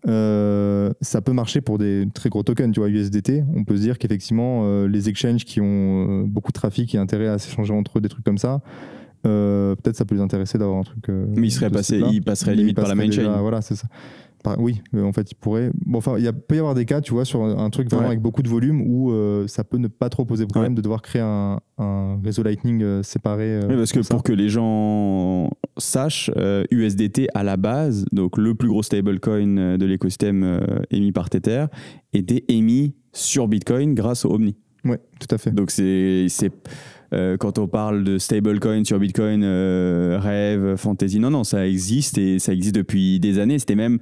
Euh, ça peut marcher pour des très gros tokens, tu vois, U S D T. On peut se dire qu'effectivement, euh, les exchanges qui ont euh, beaucoup de trafic et intérêt à s'échanger entre eux des trucs comme ça, euh, peut-être ça peut les intéresser d'avoir un truc. Euh, Mais il serait de ce passé, type-là. il passerait Mais limite il par la main passerait chain. déjà- Voilà, c'est ça. Par- oui, euh, en fait, il pourrait. Bon, enfin, il y a- peut y avoir des cas, tu vois, sur un truc vraiment Ouais. avec beaucoup de volume où euh, ça peut ne pas trop poser problème de devoir créer un, un réseau Lightning euh, séparé. euh, Oui, parce que comme ça. pour que les gens sachent, euh, U S D T à la base, donc le plus gros stablecoin euh, de l'écosystème euh, émis par Tether, était émis sur Bitcoin grâce au Omni. Ouais, tout à fait. Donc c'est, c'est euh, quand on parle de stablecoin sur Bitcoin, euh, rêve, fantasy, non non, ça existe et ça existe depuis des années. C'était même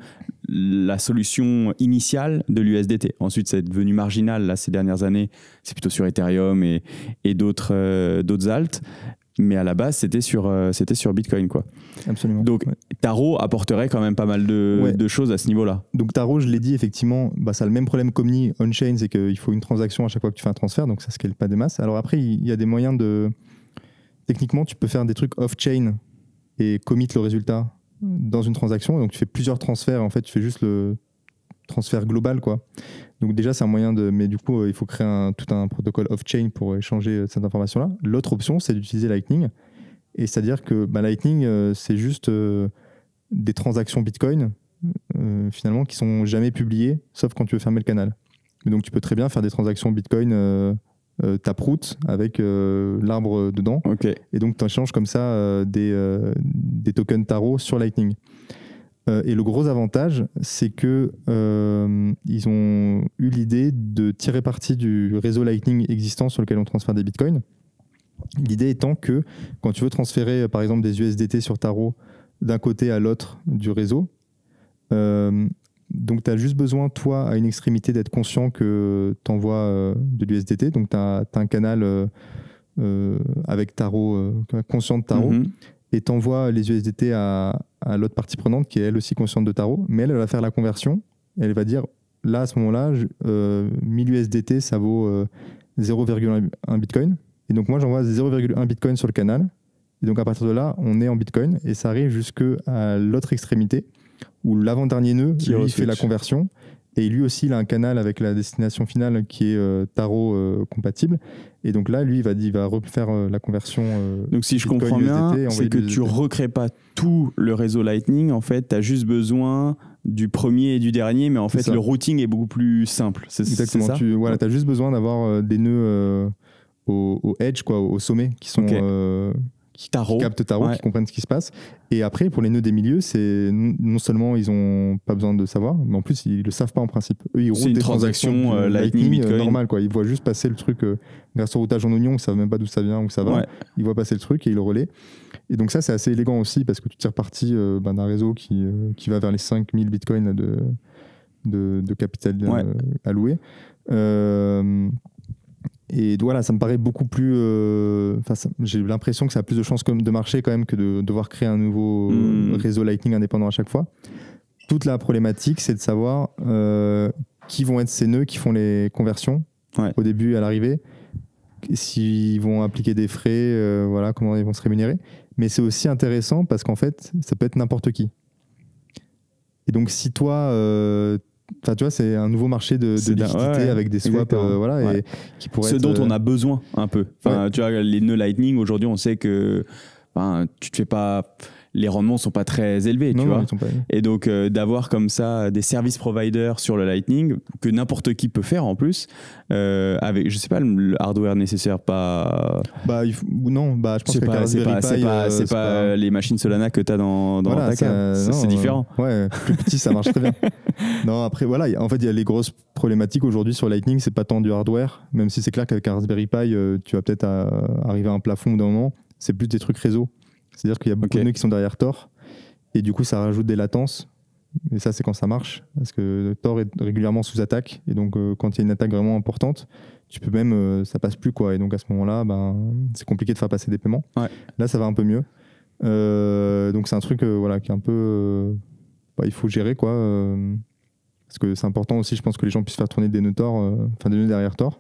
la solution initiale de l'U S D T. Ensuite, c'est devenu marginal là ces dernières années. C'est plutôt sur Ethereum et, et d'autres euh, d'autres alts. Mais à la base, c'était sur, euh, c'était sur Bitcoin, quoi. Absolument. Donc, Ouais. Taro apporterait quand même pas mal de, Ouais. de choses à ce niveau-là. Donc Taro, je l'ai dit, effectivement, bah, ça a le même problème qu'Omni on-chain, c'est qu'il faut une transaction à chaque fois que tu fais un transfert, donc ça ne scale pas des masses. Alors après, il y a des moyens de... Techniquement, tu peux faire des trucs off-chain et commit le résultat dans une transaction. Donc tu fais plusieurs transferts, en fait, tu fais juste le transfert global, quoi. Donc déjà, c'est un moyen de... Mais du coup, euh, il faut créer un, tout un protocole off-chain pour échanger euh, cette information-là. L'autre option, c'est d'utiliser Lightning. Et c'est-à-dire que bah, Lightning, euh, c'est juste euh, des transactions Bitcoin, euh, finalement, qui sont jamais publiées, sauf quand tu veux fermer le canal. Et donc, tu peux très bien faire des transactions Bitcoin euh, euh, taproot avec euh, l'arbre dedans. Ok. Et donc, tu échanges comme ça euh, des, euh, des tokens Taro sur Lightning. Euh, et le gros avantage, c'est que euh, ils ont eu l'idée de tirer parti du réseau Lightning existant sur lequel on transfère des bitcoins. L'idée étant que quand tu veux transférer, par exemple, des U S D T sur Taro d'un côté à l'autre du réseau, euh, donc tu as juste besoin, toi, à une extrémité, d'être conscient que tu envoies euh, de l'U S D T. Donc tu as un canal euh, euh, avec Taro, euh, conscient de Taro. Mhm. Et t'envoies les U S D T à, à l'autre partie prenante qui est elle aussi consciente de Taro, mais elle, elle va faire la conversion et elle va dire là, à ce moment-là, je- euh, mille U S D T, ça vaut euh, zéro virgule un Bitcoin. Et donc moi, j'envoie zéro virgule un Bitcoin sur le canal. Et donc à partir de là, on est en Bitcoin et ça arrive jusqu'à l'autre extrémité où l'avant-dernier nœud, Qui lui, il re-switch. fait la conversion. Et lui aussi, il a un canal avec la destination finale qui est euh, Taro euh, compatible. Et donc là, lui, il va, il va refaire euh, la conversion. euh, Donc si je Bitcoin, comprends U S D T, bien, envoyer c'est que du tu U S D T. recrées pas tout le réseau Lightning. En fait, tu as juste besoin du premier et du dernier, mais en C'est fait, ça. le routing est beaucoup plus simple. C'est, Exactement. c'est ça Tu voilà, as juste besoin d'avoir euh, des nœuds euh, au, au edge, quoi, au sommet, qui sont Ok. euh, qui, Taro. qui captent Taro, Ouais. qui comprennent ce qui se passe. Et après, pour les nœuds des milieux, c'est non non seulement ils ont pas besoin de savoir, mais en plus ils le savent pas en principe. Eux, ils C'est roulent une des transaction, transactions euh, du Lightning, Bitcoin. euh, normal, quoi. Ils voient juste passer le truc euh, grâce au routage en oignon. Ils savent même pas d'où ça vient, où ça va. Ouais. Ils voient passer le truc et ils le relaient. Et donc ça, c'est assez élégant aussi parce que tu tires parti euh, ben, d'un réseau qui, euh, qui va vers les cinq mille bitcoins là, de, de, de capital euh, Ouais. alloué. Euh, et voilà, ça me paraît beaucoup plus... euh, enfin, ça- j'ai l'impression que ça a plus de chances comme de marcher quand même que de devoir créer un nouveau Mm. réseau Lightning indépendant à chaque fois. Toute la problématique, c'est de savoir euh, qui vont être ces nœuds qui font les conversions Ouais. au début et à l'arrivée, s'ils vont appliquer des frais, euh, voilà, comment ils vont se rémunérer. Mais c'est aussi intéressant parce qu'en fait, ça peut être n'importe qui. Et donc, si toi, euh, enfin, tu vois, c'est un nouveau marché de, de C'est d'un- liquidité ouais, ouais, avec des swaps, exactement. euh, voilà, Ouais. et qui pourraient Ce être, dont euh, on a besoin un peu. Enfin, Ouais. tu vois, les nœuds Lightning, aujourd'hui, on sait que enfin, tu te fais pas... Les rendements sont pas très élevés, non, tu non, vois. ils sont pas... Et donc, euh, d'avoir comme ça des service providers sur le Lightning, que n'importe qui peut faire en plus, euh, avec, je sais pas, le, le hardware nécessaire, pas... Bah, il faut- ou non, bah, je pense C'est qu'avec pas, un c'est Raspberry pas, c'est Pi, pas, euh, c'est c'est pas, pas- les machines Solana que tu as dans, dans Voilà, ta ça- cave. C'est, non, c'est euh, différent. Ouais, plus petit, ça marche très bien. Non, après, voilà, y a- en fait, il y a les grosses problématiques aujourd'hui sur Lightning, c'est pas tant du hardware, même si c'est clair qu'avec un Raspberry Pi, euh, tu vas peut-être à- arriver à un plafond d'un moment, c'est plus des trucs réseau. C'est-à-dire qu'il y a beaucoup Ok. de nœuds qui sont derrière Tor Et du coup, ça rajoute des latences. Et ça, c'est quand ça marche. Parce que Tor est régulièrement sous attaque. Et donc, euh, quand il y a une attaque vraiment importante, tu peux même, euh, ça passe plus, quoi. Et donc, à ce moment-là, ben, c'est compliqué de faire passer des paiements. Ouais. Là, ça va un peu mieux. Euh, donc, c'est un truc euh, voilà, qui est un peu. Euh, bah, il faut gérer, quoi. Euh, parce que c'est important aussi, je pense, que les gens puissent faire tourner des nœuds Tor, euh, enfin des nœuds derrière Tor.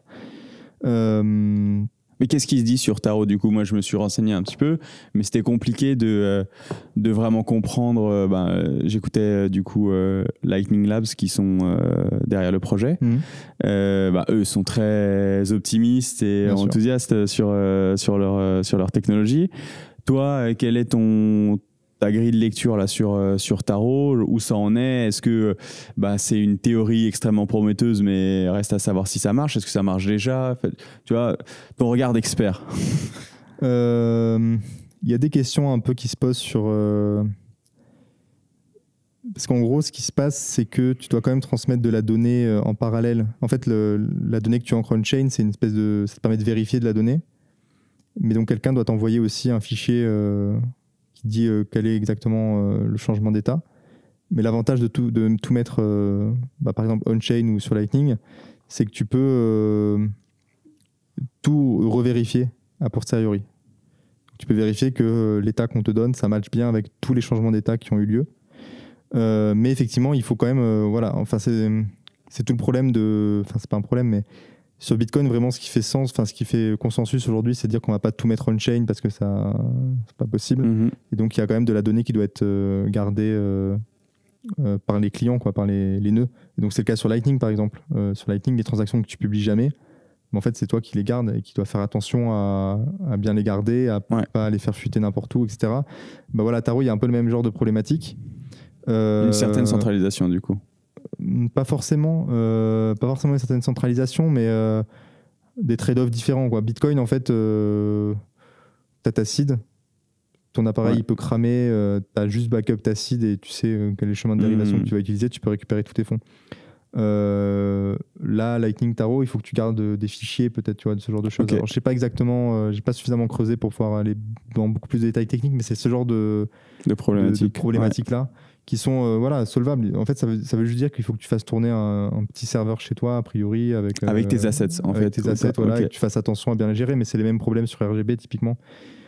Euh, Mais qu'est-ce qui se dit sur Taro du coup? Moi, je me suis renseigné un petit peu, mais c'était compliqué de, euh, de vraiment comprendre. Euh, ben, euh, j'écoutais euh, du coup euh, Lightning Labs qui sont euh, derrière le projet. mmh. Euh, bah, eux sont très optimistes et Bien sûr. enthousiastes sur, euh, sur, leur, euh, sur leur technologie. Toi, euh, quel est ton, ta grille de lecture là, sur, euh, sur Taro? Où ça en est? Est-ce que bah, c'est une théorie extrêmement prometteuse, mais reste à savoir si ça marche? Est-ce que ça marche déjà? Tu vois, ton regard d'expert. Il euh, y a des questions un peu qui se posent sur... Euh... Parce qu'en gros, ce qui se passe, c'est que tu dois quand même transmettre de la donnée euh, en parallèle. En fait, le, la donnée que tu ancres on-chain, c'est une espèce de... ça te permet de vérifier de la donnée. Mais donc, quelqu'un doit t'envoyer aussi un fichier euh, qui dit euh, quel est exactement euh, le changement d'état. Mais l'avantage de tout, de tout mettre, euh, bah, par exemple, on-chain ou sur Lightning, c'est que tu peux euh, tout revérifier a posteriori. Tu peux vérifier que l'état qu'on te donne, ça matche bien avec tous les changements d'état qui ont eu lieu. Euh, mais effectivement, il faut quand même... Euh, voilà, enfin, c'est, c'est tout le problème de... Enfin, c'est pas un problème, mais sur Bitcoin, vraiment, ce qui fait sens, enfin, ce qui fait consensus aujourd'hui, c'est de dire qu'on va pas tout mettre on-chain parce que ça, c'est pas possible. Mm-hmm. Et donc, il y a quand même de la donnée qui doit être euh, gardée euh, euh, par les clients, quoi, par les, les nœuds. Et donc, c'est le cas sur Lightning, par exemple. Euh, sur Lightning, les transactions que tu publies jamais, mais en fait, c'est toi qui les gardes et qui dois faire attention à, à bien les garder, à Ouais. pas les faire fuiter n'importe où, et cetera. Bah voilà, Taro, il y a un peu le même genre de problématique. Euh, Une certaine centralisation, du coup. Pas forcément, euh, pas forcément une certaine centralisation, mais euh, des trade-offs différents, quoi. Bitcoin, en fait, euh, tu as ta seed, ton appareil Ouais. il peut cramer, euh, tu as juste backup ta seed et tu sais euh, quel est le chemin de dérivation Mmh. que tu vas utiliser, tu peux récupérer tous tes fonds. Euh, là, Lightning Taro, il faut que tu gardes des fichiers, peut-être, tu vois, de ce genre de choses. Okay. Alors, je sais pas exactement, euh, j'ai pas suffisamment creusé pour pouvoir aller dans beaucoup plus de détails techniques, mais c'est ce genre de, de problématiques, de, de problématiques ouais. là qui sont euh, voilà, solvables. En fait, ça veut, ça veut juste dire qu'il faut que tu fasses tourner un, un petit serveur chez toi, a priori, avec, euh, avec tes assets, en avec fait. tes assets, voilà, okay. et que tu fasses attention à bien les gérer, mais c'est les mêmes problèmes sur R G B, typiquement.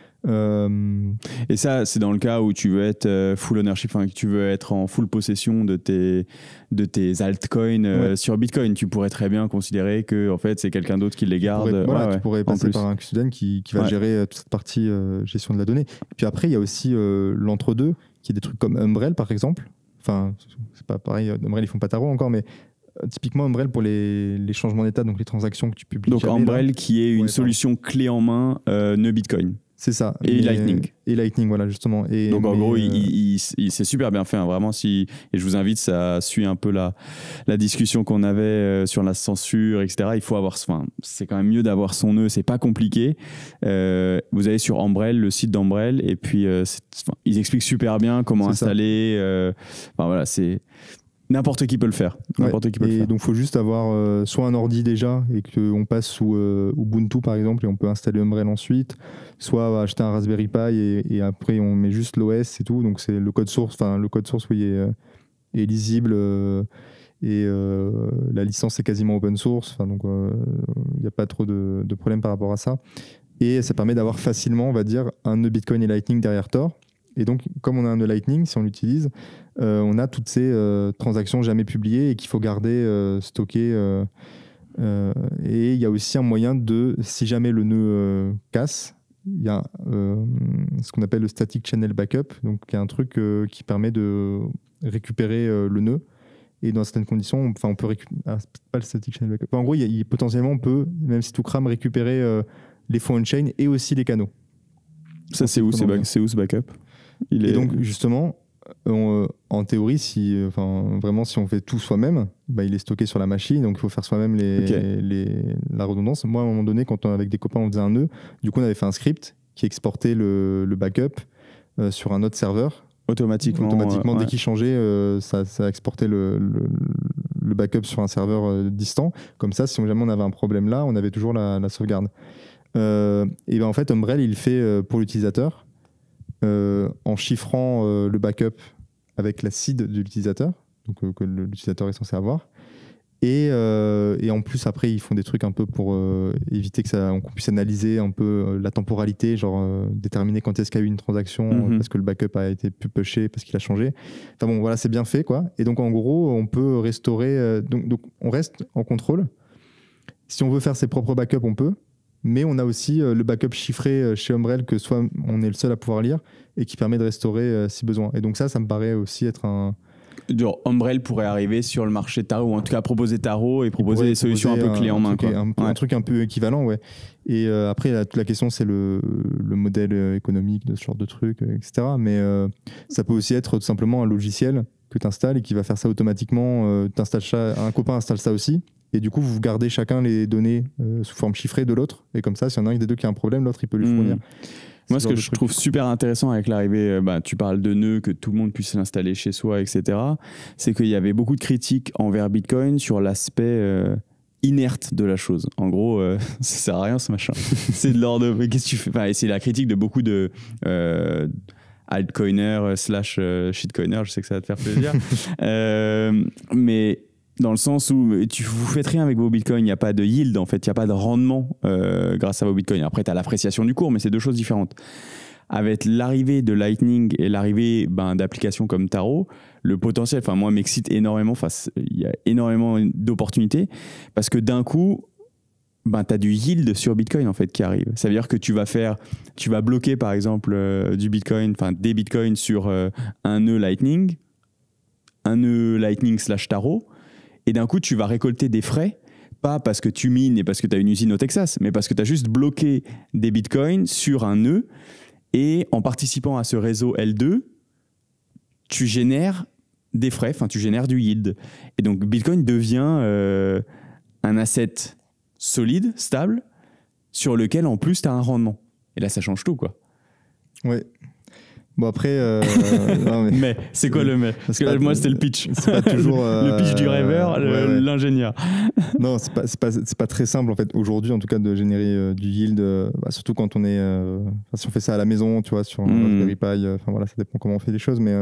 Euh... Et ça, c'est dans le cas où tu veux être full ownership, enfin, que tu veux être en full possession de tes, de tes altcoins euh, ouais. sur Bitcoin. Tu pourrais très bien considérer que en fait, c'est quelqu'un d'autre qui les garde. Tu pourrais, voilà, ouais, tu ouais, pourrais passer par un custodian qui, qui va ouais. gérer toute cette partie euh, gestion de la donnée. Et puis après, il y a aussi euh, l'entre-deux, qui est des trucs comme Umbrel, par exemple. Enfin, c'est pas pareil, Umbrel, ils font pas Taro encore, mais euh, typiquement Umbrel pour les, les changements d'état, donc les transactions que tu publies. Donc jamais, Umbrel là. qui est une ouais, solution pardon. clé en main euh, nœud Bitcoin. C'est ça. Et mais, Lightning. Et Lightning, voilà, justement. Et, donc, en mais, gros, euh... il, il, il, c'est super bien fait, hein, vraiment. Si, et je vous invite, ça suit un peu la, la discussion qu'on avait euh, sur la censure, et cetera. Il faut avoir, enfin, c'est quand même mieux d'avoir son nœud, c'est pas compliqué. Euh, vous allez sur Umbrel, le site d'Umbrel, et puis euh, enfin, ils expliquent super bien comment c'est installer. Euh, enfin, voilà, c'est. N'importe qui peut le faire. N'importe ouais, qui peut et le faire. donc, il faut juste avoir euh, soit un ordi déjà et qu'on passe sous euh, Ubuntu, par exemple, et on peut installer Umbrel ensuite, soit acheter un Raspberry Pi et, et après, on met juste l'O S et tout. Donc, c'est le code source, enfin, le code source, oui, est, est lisible euh, et euh, la licence est quasiment open source. Enfin, donc, il euh, n'y a pas trop de, de problème par rapport à ça. Et ça permet d'avoir facilement, on va dire, un nœud Bitcoin et Lightning derrière Tor. Et donc, comme on a un nœud Lightning, si on l'utilise, euh, on a toutes ces euh, transactions jamais publiées et qu'il faut garder, euh, stocker. Euh, euh, et il y a aussi un moyen de, si jamais le nœud euh, casse, il y a euh, ce qu'on appelle le static channel backup, donc il y a un truc euh, qui permet de récupérer euh, le nœud. Et dans certaines conditions, enfin, on, on peut récupérer. Ah, c'est pas le static channel backup. Enfin, en gros, il y a, il, potentiellement, on peut, même si tout crame, récupérer euh, les fonds on-chain et aussi les canaux. Ça, c'est où, c'est, back, c'est où ce backup? Il est... Et donc, justement, on, en théorie, si, enfin, vraiment, si on fait tout soi-même, bah, il est stocké sur la machine, donc il faut faire soi-même les, okay. les, la redondance. Moi, à un moment donné, quand on, avec des copains, on faisait un nœud, du coup, on avait fait un script qui exportait le, le backup euh, sur un autre serveur. Automatiquement. Automatiquement, euh, dès ouais. qu'il changeait, euh, ça, ça exportait le, le, le backup sur un serveur euh, distant. Comme ça, si jamais on avait un problème là, on avait toujours la, la sauvegarde. Euh, et ben en fait, Umbrel, il fait euh, pour l'utilisateur. Euh, en chiffrant euh, le backup avec la seed de l'utilisateur, donc euh, que l'utilisateur est censé avoir. Et, euh, et en plus, après, ils font des trucs un peu pour euh, éviter que ça, qu'on puisse analyser un peu euh, la temporalité, genre euh, déterminer quand est-ce qu'il y a eu une transaction mm-hmm. euh, parce que le backup a été pushé, parce qu'il a changé. Enfin bon, voilà, c'est bien fait, quoi. Et donc, en gros, on peut restaurer. Euh, donc, donc, on reste en contrôle. Si on veut faire ses propres backups, on peut. Mais on a aussi euh, le backup chiffré euh, chez Umbrel que soit on est le seul à pouvoir lire et qui permet de restaurer euh, si besoin. Et donc, ça, ça me paraît aussi être un. Genre, Umbrel pourrait arriver sur le marché Taro, ou en tout cas proposer Taro et proposer des solutions un peu clés en main. Truc, quoi. Un, ouais. un truc un peu équivalent, ouais. Et euh, après, la, toute la question, c'est le, le modèle économique de ce genre de truc, et cetera. Mais euh, ça peut aussi être tout simplement un logiciel que tu installes et qui va faire ça automatiquement. Euh, t'installes ça, un copain installe ça aussi. Et du coup, vous gardez chacun les données euh, sous forme chiffrée de l'autre. Et comme ça, s'il y en a un des deux qui a un problème, l'autre, il peut lui fournir. Mmh. Moi, ce que je truc. trouve super intéressant avec l'arrivée, bah, tu parles de nœuds, que tout le monde puisse l'installer chez soi, et cetera, c'est qu'il y avait beaucoup de critiques envers Bitcoin sur l'aspect euh, inerte de la chose. En gros, euh, ça sert à rien ce machin. C'est de l'ordre de... Mais qu'est-ce que tu fais enfin, et c'est la critique de beaucoup de... Euh, altcoiners slash euh, shitcoiners, je sais que ça va te faire plaisir. euh, mais... Dans le sens où tu, vous faites rien avec vos bitcoins, il n'y a pas de yield en fait, il n'y a pas de rendement euh, grâce à vos bitcoins. Après, tu as l'appréciation du cours, mais c'est deux choses différentes. Avec l'arrivée de Lightning et l'arrivée ben, d'applications comme Taro, le potentiel, enfin moi, m'excite énormément. Enfin, il y a énormément d'opportunités parce que d'un coup, ben, tu as du yield sur Bitcoin en fait qui arrive. Ça veut dire que tu vas faire, tu vas bloquer par exemple euh, du Bitcoin, enfin des bitcoins sur euh, un nœud Lightning, un nœud Lightning slash Taro. Et d'un coup, tu vas récolter des frais, pas parce que tu mines et parce que tu as une usine au Texas, mais parce que tu as juste bloqué des bitcoins sur un nœud. Et en participant à ce réseau L deux, tu génères des frais, enfin, tu génères du yield. Et donc, Bitcoin devient euh, un asset solide, stable, sur lequel, en plus, tu as un rendement. Et là, ça change tout, quoi. Ouais. Bon après, euh, non, mais, mais c'est quoi le mais? Parce que pas, moi c'était le pitch. C'est pas toujours euh, le pitch du rêveur, ouais, le, ouais. l'ingénieur. Non, c'est pas, c'est pas, c'est pas très simple en fait aujourd'hui en tout cas de générer euh, du yield, euh, bah, surtout quand on est, euh, si on fait ça à la maison, tu vois, sur un mmh. Raspberry Pi. Enfin euh, voilà, ça dépend comment on fait les choses, mais euh,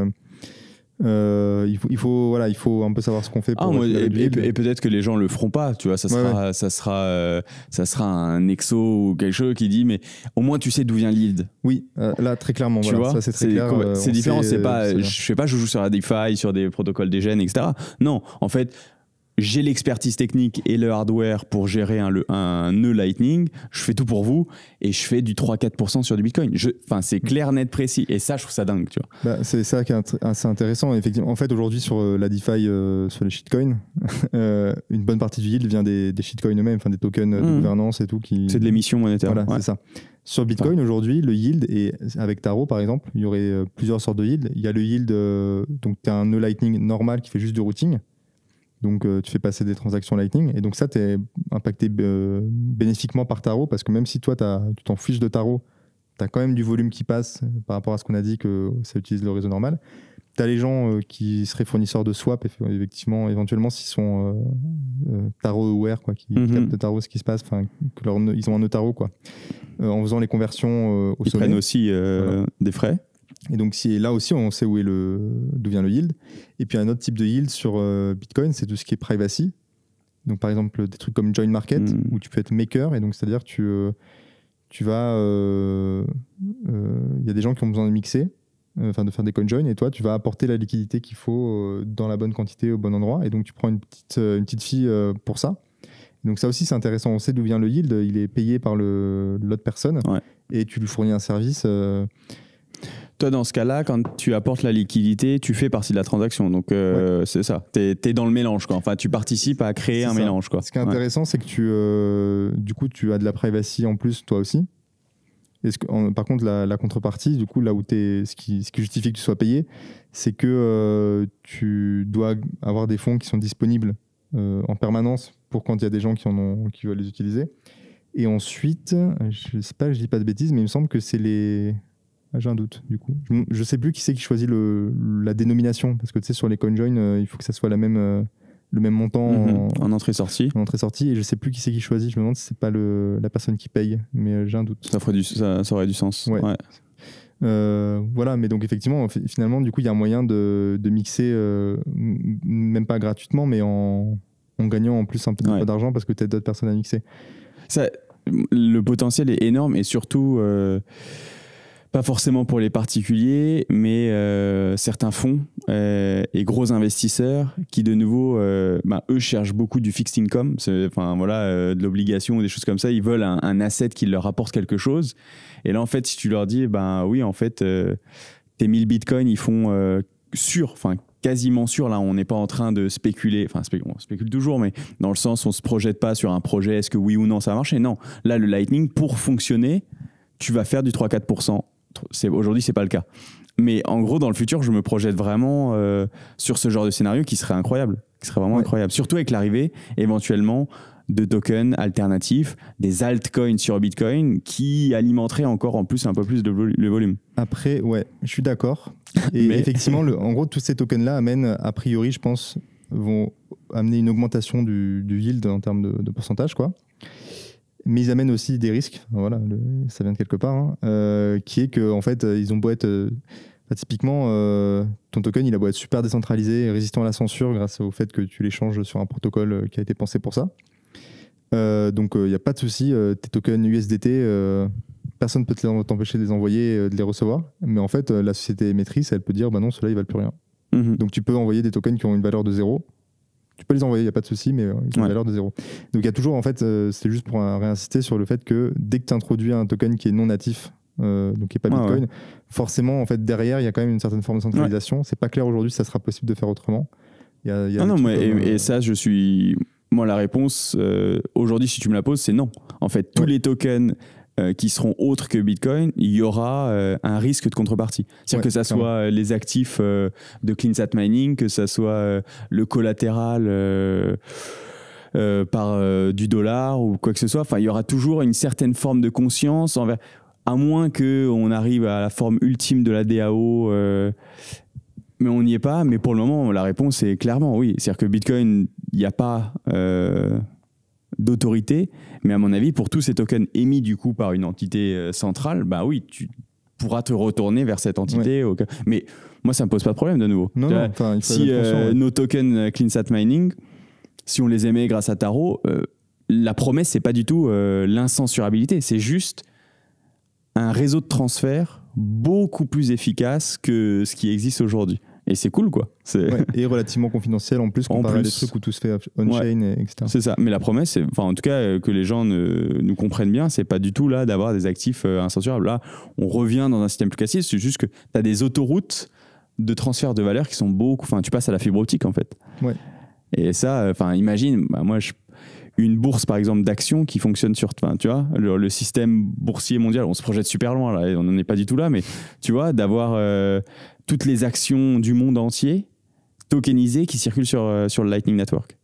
euh, il faut, il faut, voilà, il faut un peu savoir ce qu'on fait. Pour ah, moi, et, et, et peut-être que les gens le feront pas, tu vois, ça sera, ouais, ouais. ça sera, euh, ça sera un exo ou quelque chose qui dit, mais au moins tu sais d'où vient le yield. Oui, euh, là très clairement, tu voilà, vois, ça c'est très c'est, clair. euh, c'est différent, sait, c'est pas, c'est je fais pas, je joue sur la DeFi, sur des protocoles des gènes, et cetera. Non, en fait. J'ai l'expertise technique et le hardware pour gérer un, un nœud Lightning. Je fais tout pour vous et je fais du trois à quatre pour cent sur du Bitcoin. Enfin, c'est clair, net, précis. Et ça, je trouve ça dingue, tu vois. Bah, c'est ça qui est assez intéressant. Effectivement, en fait, aujourd'hui, sur la DeFi, euh, sur les shitcoins, euh, une bonne partie du yield vient des, des shitcoins eux-mêmes, enfin des tokens mmh. de gouvernance et tout. Qui... C'est de l'émission monétaire. Voilà, ouais. c'est ça. Sur Bitcoin, enfin. Aujourd'hui, le yield, et avec Taro, par exemple, il y aurait euh, plusieurs sortes de yield. Il y a le yield, euh, donc tu as un nœud Lightning normal qui fait juste du routing. Donc, euh, tu fais passer des transactions Lightning. Et donc, ça, tu es impacté euh, bénéfiquement par Taro parce que même si toi, tu t'en fiches de Taro, tu as quand même du volume qui passe par rapport à ce qu'on a dit que ça utilise le réseau normal. Tu as les gens euh, qui seraient fournisseurs de swap, effectivement, éventuellement, s'ils sont euh, euh, Taro-aware, quoi, qui mm-hmm. captent de Taro ce qui se passe, que leur nœud, ils ont un nœud Taro, quoi, euh, en faisant les conversions euh, au ils sommet. Ils prennent aussi euh, voilà. des frais. Et donc, si, là aussi, on sait où est le, d'où vient le yield. Et puis, un autre type de yield sur euh, Bitcoin, c'est tout ce qui est privacy. Donc, par exemple, des trucs comme Join Market, mmh. où tu peux être maker. Et donc, c'est-à-dire tu, euh, tu vas... Il euh, euh, y a des gens qui ont besoin de mixer, enfin euh, de faire des coin join, et toi, tu vas apporter la liquidité qu'il faut euh, dans la bonne quantité, au bon endroit. Et donc, tu prends une petite, euh, une petite fee euh, pour ça. Donc, ça aussi, c'est intéressant. On sait d'où vient le yield. Il est payé par le, l'autre personne. Ouais. Et tu lui fournis un service... Euh, Toi, dans ce cas-là, quand tu apportes la liquidité, tu fais partie de la transaction. Donc, euh, ouais. c'est ça. Tu es dans le mélange, quoi. Enfin, tu participes à créer c'est un ça. mélange, quoi. Ce qui est intéressant, ouais. c'est que tu, euh, du coup, tu as de la privacy en plus, toi aussi. Et ce que, en, par contre, la, la contrepartie, du coup, là où t'es, ce, qui, ce qui justifie que tu sois payé, c'est que euh, tu dois avoir des fonds qui sont disponibles euh, en permanence pour quand il y a des gens qui, en ont, qui veulent les utiliser. Et ensuite, je ne sais pas, je dis pas de bêtises, mais il me semble que c'est les... Ah, j'ai un doute, du coup. Je ne sais plus qui c'est qui choisit le, la dénomination, parce que tu sais, sur les CoinJoin, euh, il faut que ça soit la même, euh, le même montant mm-hmm. en, en entrée-sortie. En entrée-sortie, et je ne sais plus qui c'est qui choisit. Je me demande si ce n'est pas le, la personne qui paye, mais euh, j'ai un doute. Ça, ferait du, ça, ça aurait du sens. Ouais. Ouais. Euh, voilà, mais donc effectivement, finalement, du coup, il y a un moyen de, de mixer, euh, même pas gratuitement, mais en, en gagnant en plus un peu Ouais. d'argent parce que tu as d'autres personnes à mixer. Ça, le potentiel est énorme et surtout, euh, pas forcément pour les particuliers, mais euh, certains fonds euh, et gros investisseurs qui, de nouveau, euh, bah, eux cherchent beaucoup du fixed income, enfin, voilà, euh, de l'obligation ou des choses comme ça. Ils veulent un, un asset qui leur apporte quelque chose. Et là, en fait, si tu leur dis, ben oui, en fait, euh, tes mille bitcoins, ils font euh, sûr, enfin, quasiment sûr. Là, on n'est pas en train de spéculer, enfin, spé- on spécule toujours, mais dans le sens, on ne se projette pas sur un projet, est-ce que oui ou non ça va marcher? Non. Là, le Lightning, pour fonctionner, tu vas faire du trois à quatre pour cent. C'est, aujourd'hui, ce n'est pas le cas. Mais en gros, dans le futur, je me projette vraiment euh, sur ce genre de scénario qui serait incroyable. Qui serait vraiment ouais. incroyable. Surtout avec l'arrivée, éventuellement, de tokens alternatifs, des altcoins sur Bitcoin qui alimenteraient encore en plus un peu plus de vol- le volume. Après, ouais, je suis d'accord. Et Mais... effectivement, le, en gros, tous ces tokens-là amènent, a priori, je pense, vont amener une augmentation du, du yield en termes de, de pourcentage, quoi. Mais ils amènent aussi des risques, voilà, le, ça vient de quelque part, hein, euh, qui est qu'en en fait, ils ont beau être... Euh, bah, typiquement, euh, ton token, il a beau être super décentralisé, résistant à la censure grâce au fait que tu l'échanges sur un protocole qui a été pensé pour ça. Euh, donc, il euh, n'y a pas de souci, euh, tes tokens U S D T, euh, personne ne peut t'empêcher de les envoyer, euh, de les recevoir. Mais en fait, euh, la société émettrice, elle peut dire, bah non, ceux-là, ils ne valent plus rien. Mm-hmm. Donc, tu peux envoyer des tokens qui ont une valeur de zéro. Tu peux les envoyer, il n'y a pas de souci, mais ils ont ouais. une valeur de zéro. Donc il y a toujours, en fait, euh, c'est juste pour euh, réinsister sur le fait que dès que tu introduis un token qui est non natif, euh, donc qui n'est pas ah, Bitcoin, ouais. forcément, en fait, derrière, il y a quand même une certaine forme de centralisation. Ouais. C'est pas clair aujourd'hui si ça sera possible de faire autrement. Il y a, il y a ah non, mais, comme, et, euh... et ça, je suis... Moi, la réponse, euh, aujourd'hui, si tu me la poses, c'est non. En fait, tous ouais. les tokens euh, qui seront autres que Bitcoin, il y aura euh, un risque de contrepartie. C'est-à-dire ouais, que ça clairement. soit euh, les actifs euh, de CleanSat Mining, que ça soit euh, le collatéral euh, euh, par euh, du dollar ou quoi que ce soit. Enfin, il y aura toujours une certaine forme de conscience, envers, à moins qu'on arrive à la forme ultime de la D A O. Euh, mais on n'y est pas. Mais pour le moment, la réponse est clairement oui. C'est-à-dire que Bitcoin, il n'y a pas... Euh, d'autorité, mais à mon avis, pour tous ces tokens émis du coup par une entité euh, centrale, bah oui, tu pourras te retourner vers cette entité. Ouais. Au... Mais moi, ça me pose pas de problème de nouveau. Non, non, là, si euh, ouais. nos tokens CleanSat Mining, si on les émet grâce à Taro, euh, la promesse, c'est pas du tout euh, l'incensurabilité, c'est juste un réseau de transfert beaucoup plus efficace que ce qui existe aujourd'hui. Et c'est cool, quoi. C'est... Ouais, et relativement confidentiel en plus, comparé en plus, à des trucs où tout se fait on-chain, ouais, et cetera. C'est ça. Mais la promesse, c'est, enfin, en tout cas, que les gens ne, nous comprennent bien, c'est pas du tout là d'avoir des actifs euh, incensurables. Là, on revient dans un système plus classique, c'est juste que tu as des autoroutes de transfert de valeur qui sont beaucoup... Enfin, tu passes à la fibre optique, en fait. Ouais. Et ça, enfin, imagine, bah, moi, je... une bourse, par exemple, d'actions qui fonctionne sur... Enfin, tu vois, le, le système boursier mondial, on se projette super loin, là, et on n'en est pas du tout là, mais tu vois, d'avoir... Euh, toutes les actions du monde entier tokenisées qui circulent sur, euh, sur le Lightning Network.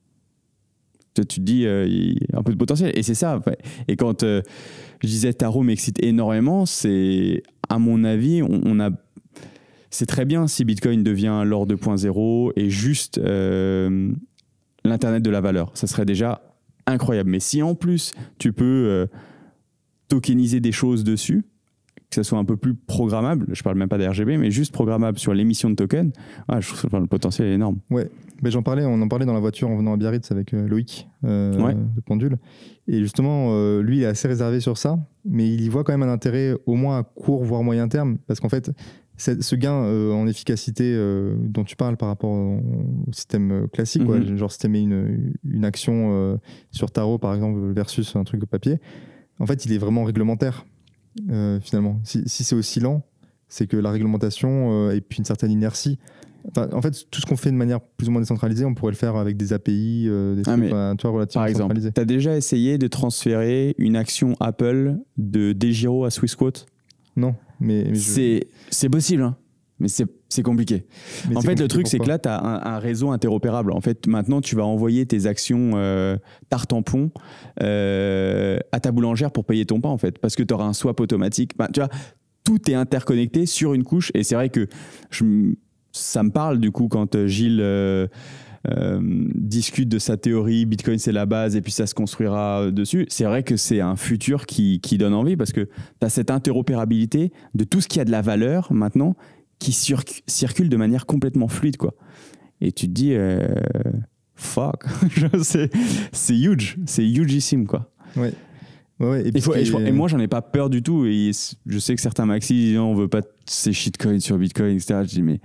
Tu, tu te dis, euh, il y a un peu de potentiel. Et c'est ça. Et quand euh, je disais Taro m'excite énormément, c'est, à mon avis, on, on a... c'est très bien si Bitcoin devient l'or deux point zéro et juste euh, l'Internet de la valeur. Ça serait déjà incroyable. Mais si en plus, tu peux euh, tokeniser des choses dessus, que ça soit un peu plus programmable, je parle même pas des R G B, mais juste programmable sur l'émission de tokens, ah, je trouve que le potentiel est énorme. Ouais, mais j'en parlais, on en parlait dans la voiture en venant à Biarritz avec euh, Loïc euh, ouais. de Pendule. Et justement, euh, lui, il est assez réservé sur ça, mais il y voit quand même un intérêt au moins à court, voire moyen terme, parce qu'en fait, ce gain euh, en efficacité euh, dont tu parles par rapport au, au système classique, mm-hmm. quoi, genre si tu mets une, une action euh, sur Taro, par exemple, versus un truc de papier, en fait, il est vraiment réglementaire. Euh, finalement, si, si c'est aussi lent, c'est que la réglementation euh, et puis une certaine inertie. Enfin, en fait, tout ce qu'on fait de manière plus ou moins décentralisée, on pourrait le faire avec des A P I, euh, des ah trucs enfin, toi, relativement centralisés. Tu as déjà essayé de transférer une action Apple de DeGiro à SwissQuote ? Non, mais, mais c'est, je... c'est possible, hein, mais c'est, c'est compliqué. Mais en c'est fait, compliqué le truc, c'est que là, tu as un, un réseau interopérable. En fait, maintenant, tu vas envoyer tes actions euh, tarte-tampon euh, à ta boulangère pour payer ton pain, en fait, parce que tu auras un swap automatique. Bah, tu vois, tout est interconnecté sur une couche. Et c'est vrai que je, ça me parle, du coup, quand Gilles... Euh, euh, discute de sa théorie, Bitcoin c'est la base et puis ça se construira dessus. C'est vrai que c'est un futur qui, qui donne envie parce que tu as cette interopérabilité de tout ce qui a de la valeur maintenant qui sur- circule de manière complètement fluide, quoi. Et tu te dis, euh, fuck, c'est, c'est huge, c'est hugissime, quoi. Ouais. Ouais, ouais, et, puis Et, faut- ce qui et je- est- et moi, j'en ai pas peur du tout. Et je sais que certains maxis disent on veut pas de ces shitcoins sur Bitcoin, et cetera. Je dis mais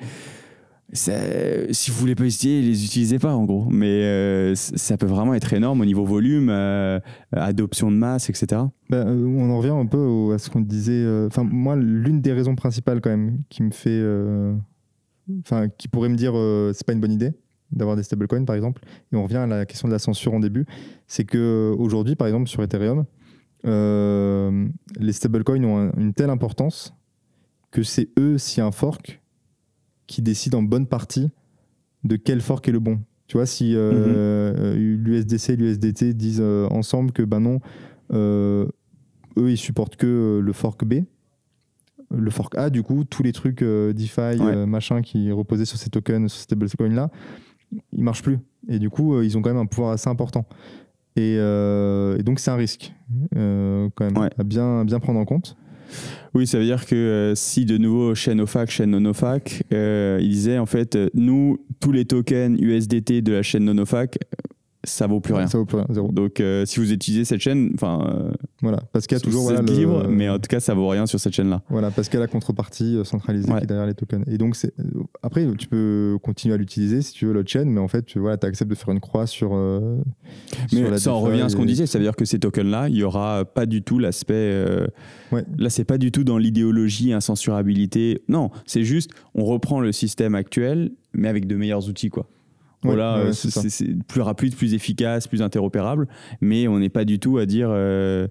c'est- si vous voulez pas essayer, les utilisez pas en gros. Mais euh, c- ça peut vraiment être énorme au niveau volume, euh, adoption de masse, et cetera. Bah, euh, on en revient un peu au- à ce qu'on disait. Enfin, moi, l'une des raisons principales quand même qui me fait, enfin, qui pourrait me dire euh, c'est pas une bonne idée d'avoir des stablecoins par exemple. Et on revient à la question de la censure en début, c'est que aujourd'hui, par exemple, sur Ethereum, euh, les stablecoins ont un- une telle importance que c'est eux, s'il y a un fork, qui décident en bonne partie de quel fork est le bon. Tu vois, si euh, mm-hmm. l'U S D C et l'U S D T disent euh, ensemble que ben non, euh, eux ils supportent que euh, le fork B, le fork A, du coup, tous les trucs euh, DeFi, ouais. euh, machin qui reposaient sur ces tokens, sur ces stablecoins là, ils marchent plus. Et du coup, euh, ils ont quand même un pouvoir assez important. Et, euh, et donc c'est un risque euh, quand même ouais. à bien, bien prendre en compte. Oui, ça veut dire que euh, si de nouveau chaîne OFAC, chaîne non-OFAC, euh, il disait en fait, euh, nous, tous les tokens U S D T de la chaîne non-OFAC, ça vaut plus rien. Ça vaut plus rien, zéro. Donc euh, si vous utilisez cette chaîne, enfin, euh, voilà, parce qu'il y a toujours c'est voilà, libre, le... mais en tout cas ça vaut rien sur cette chaîne-là. Voilà, parce qu'il y a la contrepartie centralisée ouais. qui est derrière les tokens. Et donc c'est... après, tu peux continuer à l'utiliser si tu veux l'autre chaîne, mais en fait, tu voilà, acceptes de faire une croix sur. Euh, mais sur la ça en revient à ce qu'on disait, ça veut dire que ces tokens-là, il y aura pas du tout l'aspect. Euh, ouais. Là, c'est pas du tout dans l'idéologie, incensurabilité. Non, c'est juste, on reprend le système actuel, mais avec de meilleurs outils, quoi. Voilà, ouais, ouais, c'est, c'est, c'est plus rapide, plus efficace, plus interopérable, mais on n'est pas du tout à dire euh,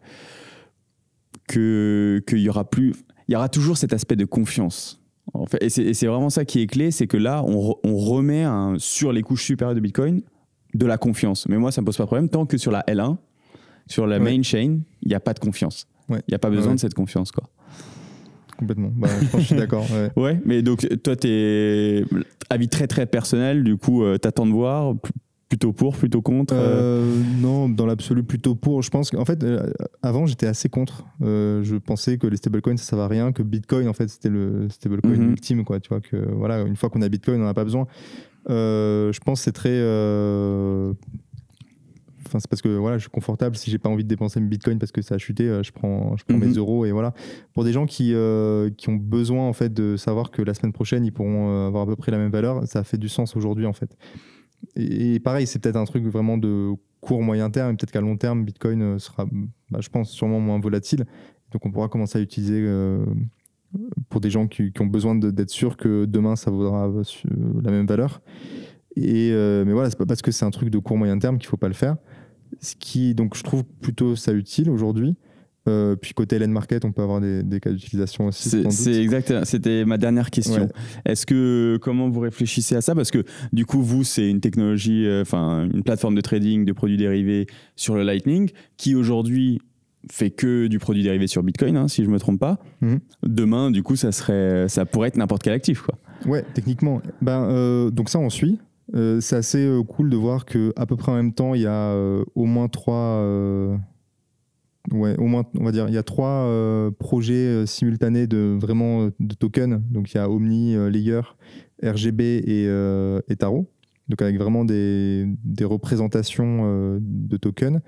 que qu'il y aura plus, il y aura toujours cet aspect de confiance. En fait, et c'est, et c'est vraiment ça qui est clé, c'est que là, on, re, on remet un, sur les couches supérieures de Bitcoin de la confiance. Mais moi, ça me pose pas de problème tant que sur la L un, sur la ouais. main chain, il n'y a pas de confiance. Il ouais. n'y a pas besoin ouais. de cette confiance, quoi. Complètement. Bah, je pense que je suis d'accord. Ouais. ouais, mais donc toi, t'es avis très très personnel. Du coup, euh, t'attends de voir. Plutôt pour, plutôt contre. Euh, non, dans l'absolu plutôt pour. Je pense qu'en fait, euh, avant j'étais assez contre. Euh, je pensais que les stablecoins ça servait à rien, que Bitcoin en fait c'était le stablecoin mm-hmm. ultime, quoi. Tu vois que voilà, une fois qu'on a Bitcoin, on n'en a pas besoin. Euh, je pense que c'est très. Euh, Enfin, c'est parce que voilà, je suis confortable. Si j'ai pas envie de dépenser mes bitcoins parce que ça a chuté, je prends, je prends mm-hmm. mes euros et voilà. Pour des gens qui, euh, qui ont besoin en fait de savoir que la semaine prochaine ils pourront avoir à peu près la même valeur, ça fait du sens aujourd'hui en fait. Et, et pareil, c'est peut-être un truc vraiment de court moyen terme. Peut-être qu'à long terme, Bitcoin sera, bah, je pense, sûrement moins volatile. Donc on pourra commencer à l'utiliser euh, pour des gens qui, qui ont besoin de, d'être sûrs que demain ça vaudra la même valeur. Et euh, mais voilà, c'est pas parce que c'est un truc de court moyen terme qu'il faut pas le faire. Ce qui, donc je trouve plutôt ça utile aujourd'hui. Euh, puis côté L N Market, on peut avoir des, des cas d'utilisation aussi. C'est, c'est exact. C'était ma dernière question. Ouais. Est-ce que comment vous réfléchissez à ça ? Parce que du coup, vous, c'est une technologie, enfin euh, une plateforme de trading de produits dérivés sur le Lightning qui aujourd'hui fait que du produit dérivé sur Bitcoin, hein, si je me trompe pas. Mm-hmm. Demain, du coup, ça serait, ça pourrait être n'importe quel actif, quoi. Ouais, techniquement. Ben euh, donc ça, on suit. Euh, c'est assez euh, cool de voir qu'à peu près en même temps, il y a euh, au moins trois, euh, ouais, au moins, on va dire, il y a trois euh, projets euh, simultanés de vraiment euh, de tokens. Donc il y a Omni, euh, Layer, R G B et, euh, et Taro. Donc avec vraiment des, des représentations euh, de tokens.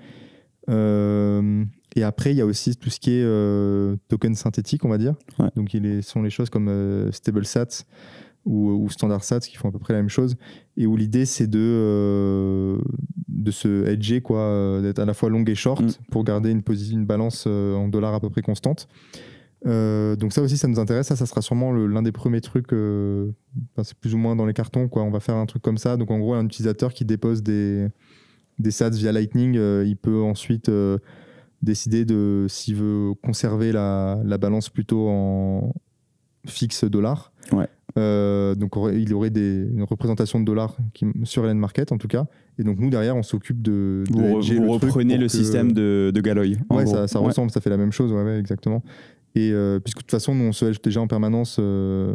Euh, et après, il y a aussi tout ce qui est euh, token synthétique, on va dire. Ouais. Donc il est, sont les choses comme euh, StableSats. Ou, ou StandardSats qui font à peu près la même chose et où l'idée c'est de, euh, de se hedger, quoi, euh, d'être à la fois long et short mm. pour garder une, posi- une balance euh, en dollars à peu près constante. Euh, donc ça aussi ça nous intéresse, ça, ça sera sûrement le, l'un des premiers trucs, euh, enfin, c'est plus ou moins dans les cartons, quoi. On va faire un truc comme ça. Donc en gros un utilisateur qui dépose des, des sats via Lightning, euh, il peut ensuite euh, décider de s'il veut conserver la, la balance plutôt en fixe dollar. Ouais. Euh, donc il aurait des, une représentation de dollars qui, sur L N Market en tout cas, et donc nous derrière on s'occupe de, de vous, vous le reprenez le que... système de, de Galoy. Ouais, ça, ça ouais. ressemble, ça fait la même chose, ouais, ouais, exactement. Et euh, puisque de toute façon nous on se hedge déjà en permanence euh,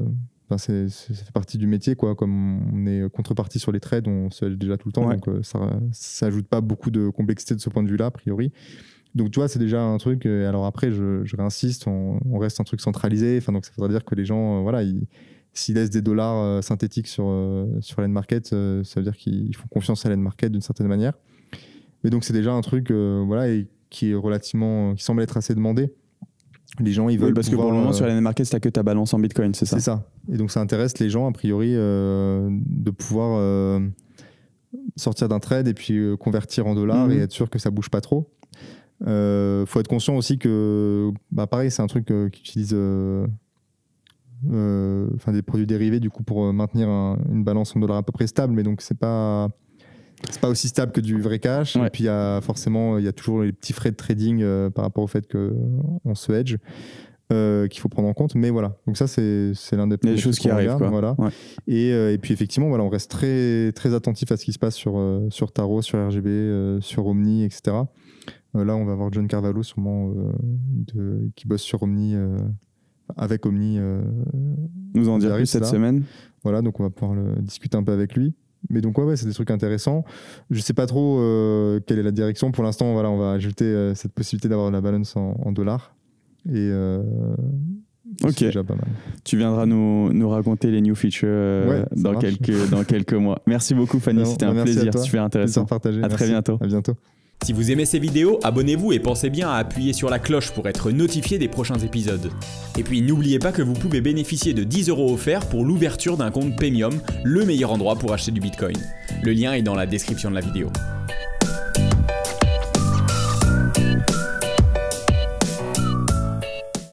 ben c'est, c'est, ça fait partie du métier, quoi. Comme on est contrepartie sur les trades, on se hedge déjà tout le temps, ouais. donc euh, ça, ça ajoute pas beaucoup de complexité de ce point de vue-là, a priori. Donc tu vois, c'est déjà un truc. Et alors après, je, je réinsiste, on, on reste un truc centralisé. Enfin, donc ça voudrait dire que les gens, euh, voilà, ils, s'ils laissent des dollars euh, synthétiques sur euh, sur l'end market, euh, ça veut dire qu'ils font confiance à l'end market d'une certaine manière. Mais donc c'est déjà un truc, euh, voilà, et qui est relativement, qui semble être assez demandé. Les gens, ils veulent oui, parce pouvoir, que pour le moment, euh, sur l'end market, t'as que ta balance en Bitcoin, c'est ça? C'est ça. Et donc ça intéresse les gens, a priori, euh, de pouvoir euh, sortir d'un trade et puis euh, convertir en dollars mmh. et être sûr que ça bouge pas trop. Il euh, faut être conscient aussi que, bah pareil, c'est un truc euh, qui utilise euh, euh, des produits dérivés du coup pour maintenir un, une balance en dollars à peu près stable, mais donc c'est pas c'est pas aussi stable que du vrai cash. Ouais. Et puis il y a forcément il y a toujours les petits frais de trading euh, par rapport au fait qu'on se hedge euh, qu'il faut prendre en compte. Mais voilà, donc ça c'est c'est l'un des les choses qui arrivent. Regarde, quoi. Voilà. Ouais. Et, euh, et puis effectivement voilà, on reste très très attentif à ce qui se passe sur euh, sur Taro, sur R G B, euh, sur Omni, et cetera. Euh, là, on va voir John Carvalho sûrement euh, de, qui bosse sur Omni, euh, avec Omni. Euh, Nous en dire plus cette semaine. Voilà, donc on va pouvoir le, discuter un peu avec lui. Mais donc ouais, ouais c'est des trucs intéressants. Je sais pas trop euh, quelle est la direction. Pour l'instant, voilà, on va ajouter euh, cette possibilité d'avoir la balance en, en dollars. Et euh, ok. C'est déjà pas mal. Tu viendras nous, nous raconter les new features euh, ouais, dans, quelques, dans quelques mois. Merci beaucoup Fanny, non, c'était un plaisir, super intéressant. Plaisir partagé. À merci. Très bientôt. À bientôt. Si vous aimez ces vidéos, abonnez-vous et pensez bien à appuyer sur la cloche pour être notifié des prochains épisodes. Et puis n'oubliez pas que vous pouvez bénéficier de dix euros offerts pour l'ouverture d'un compte Premium, le meilleur endroit pour acheter du Bitcoin. Le lien est dans la description de la vidéo.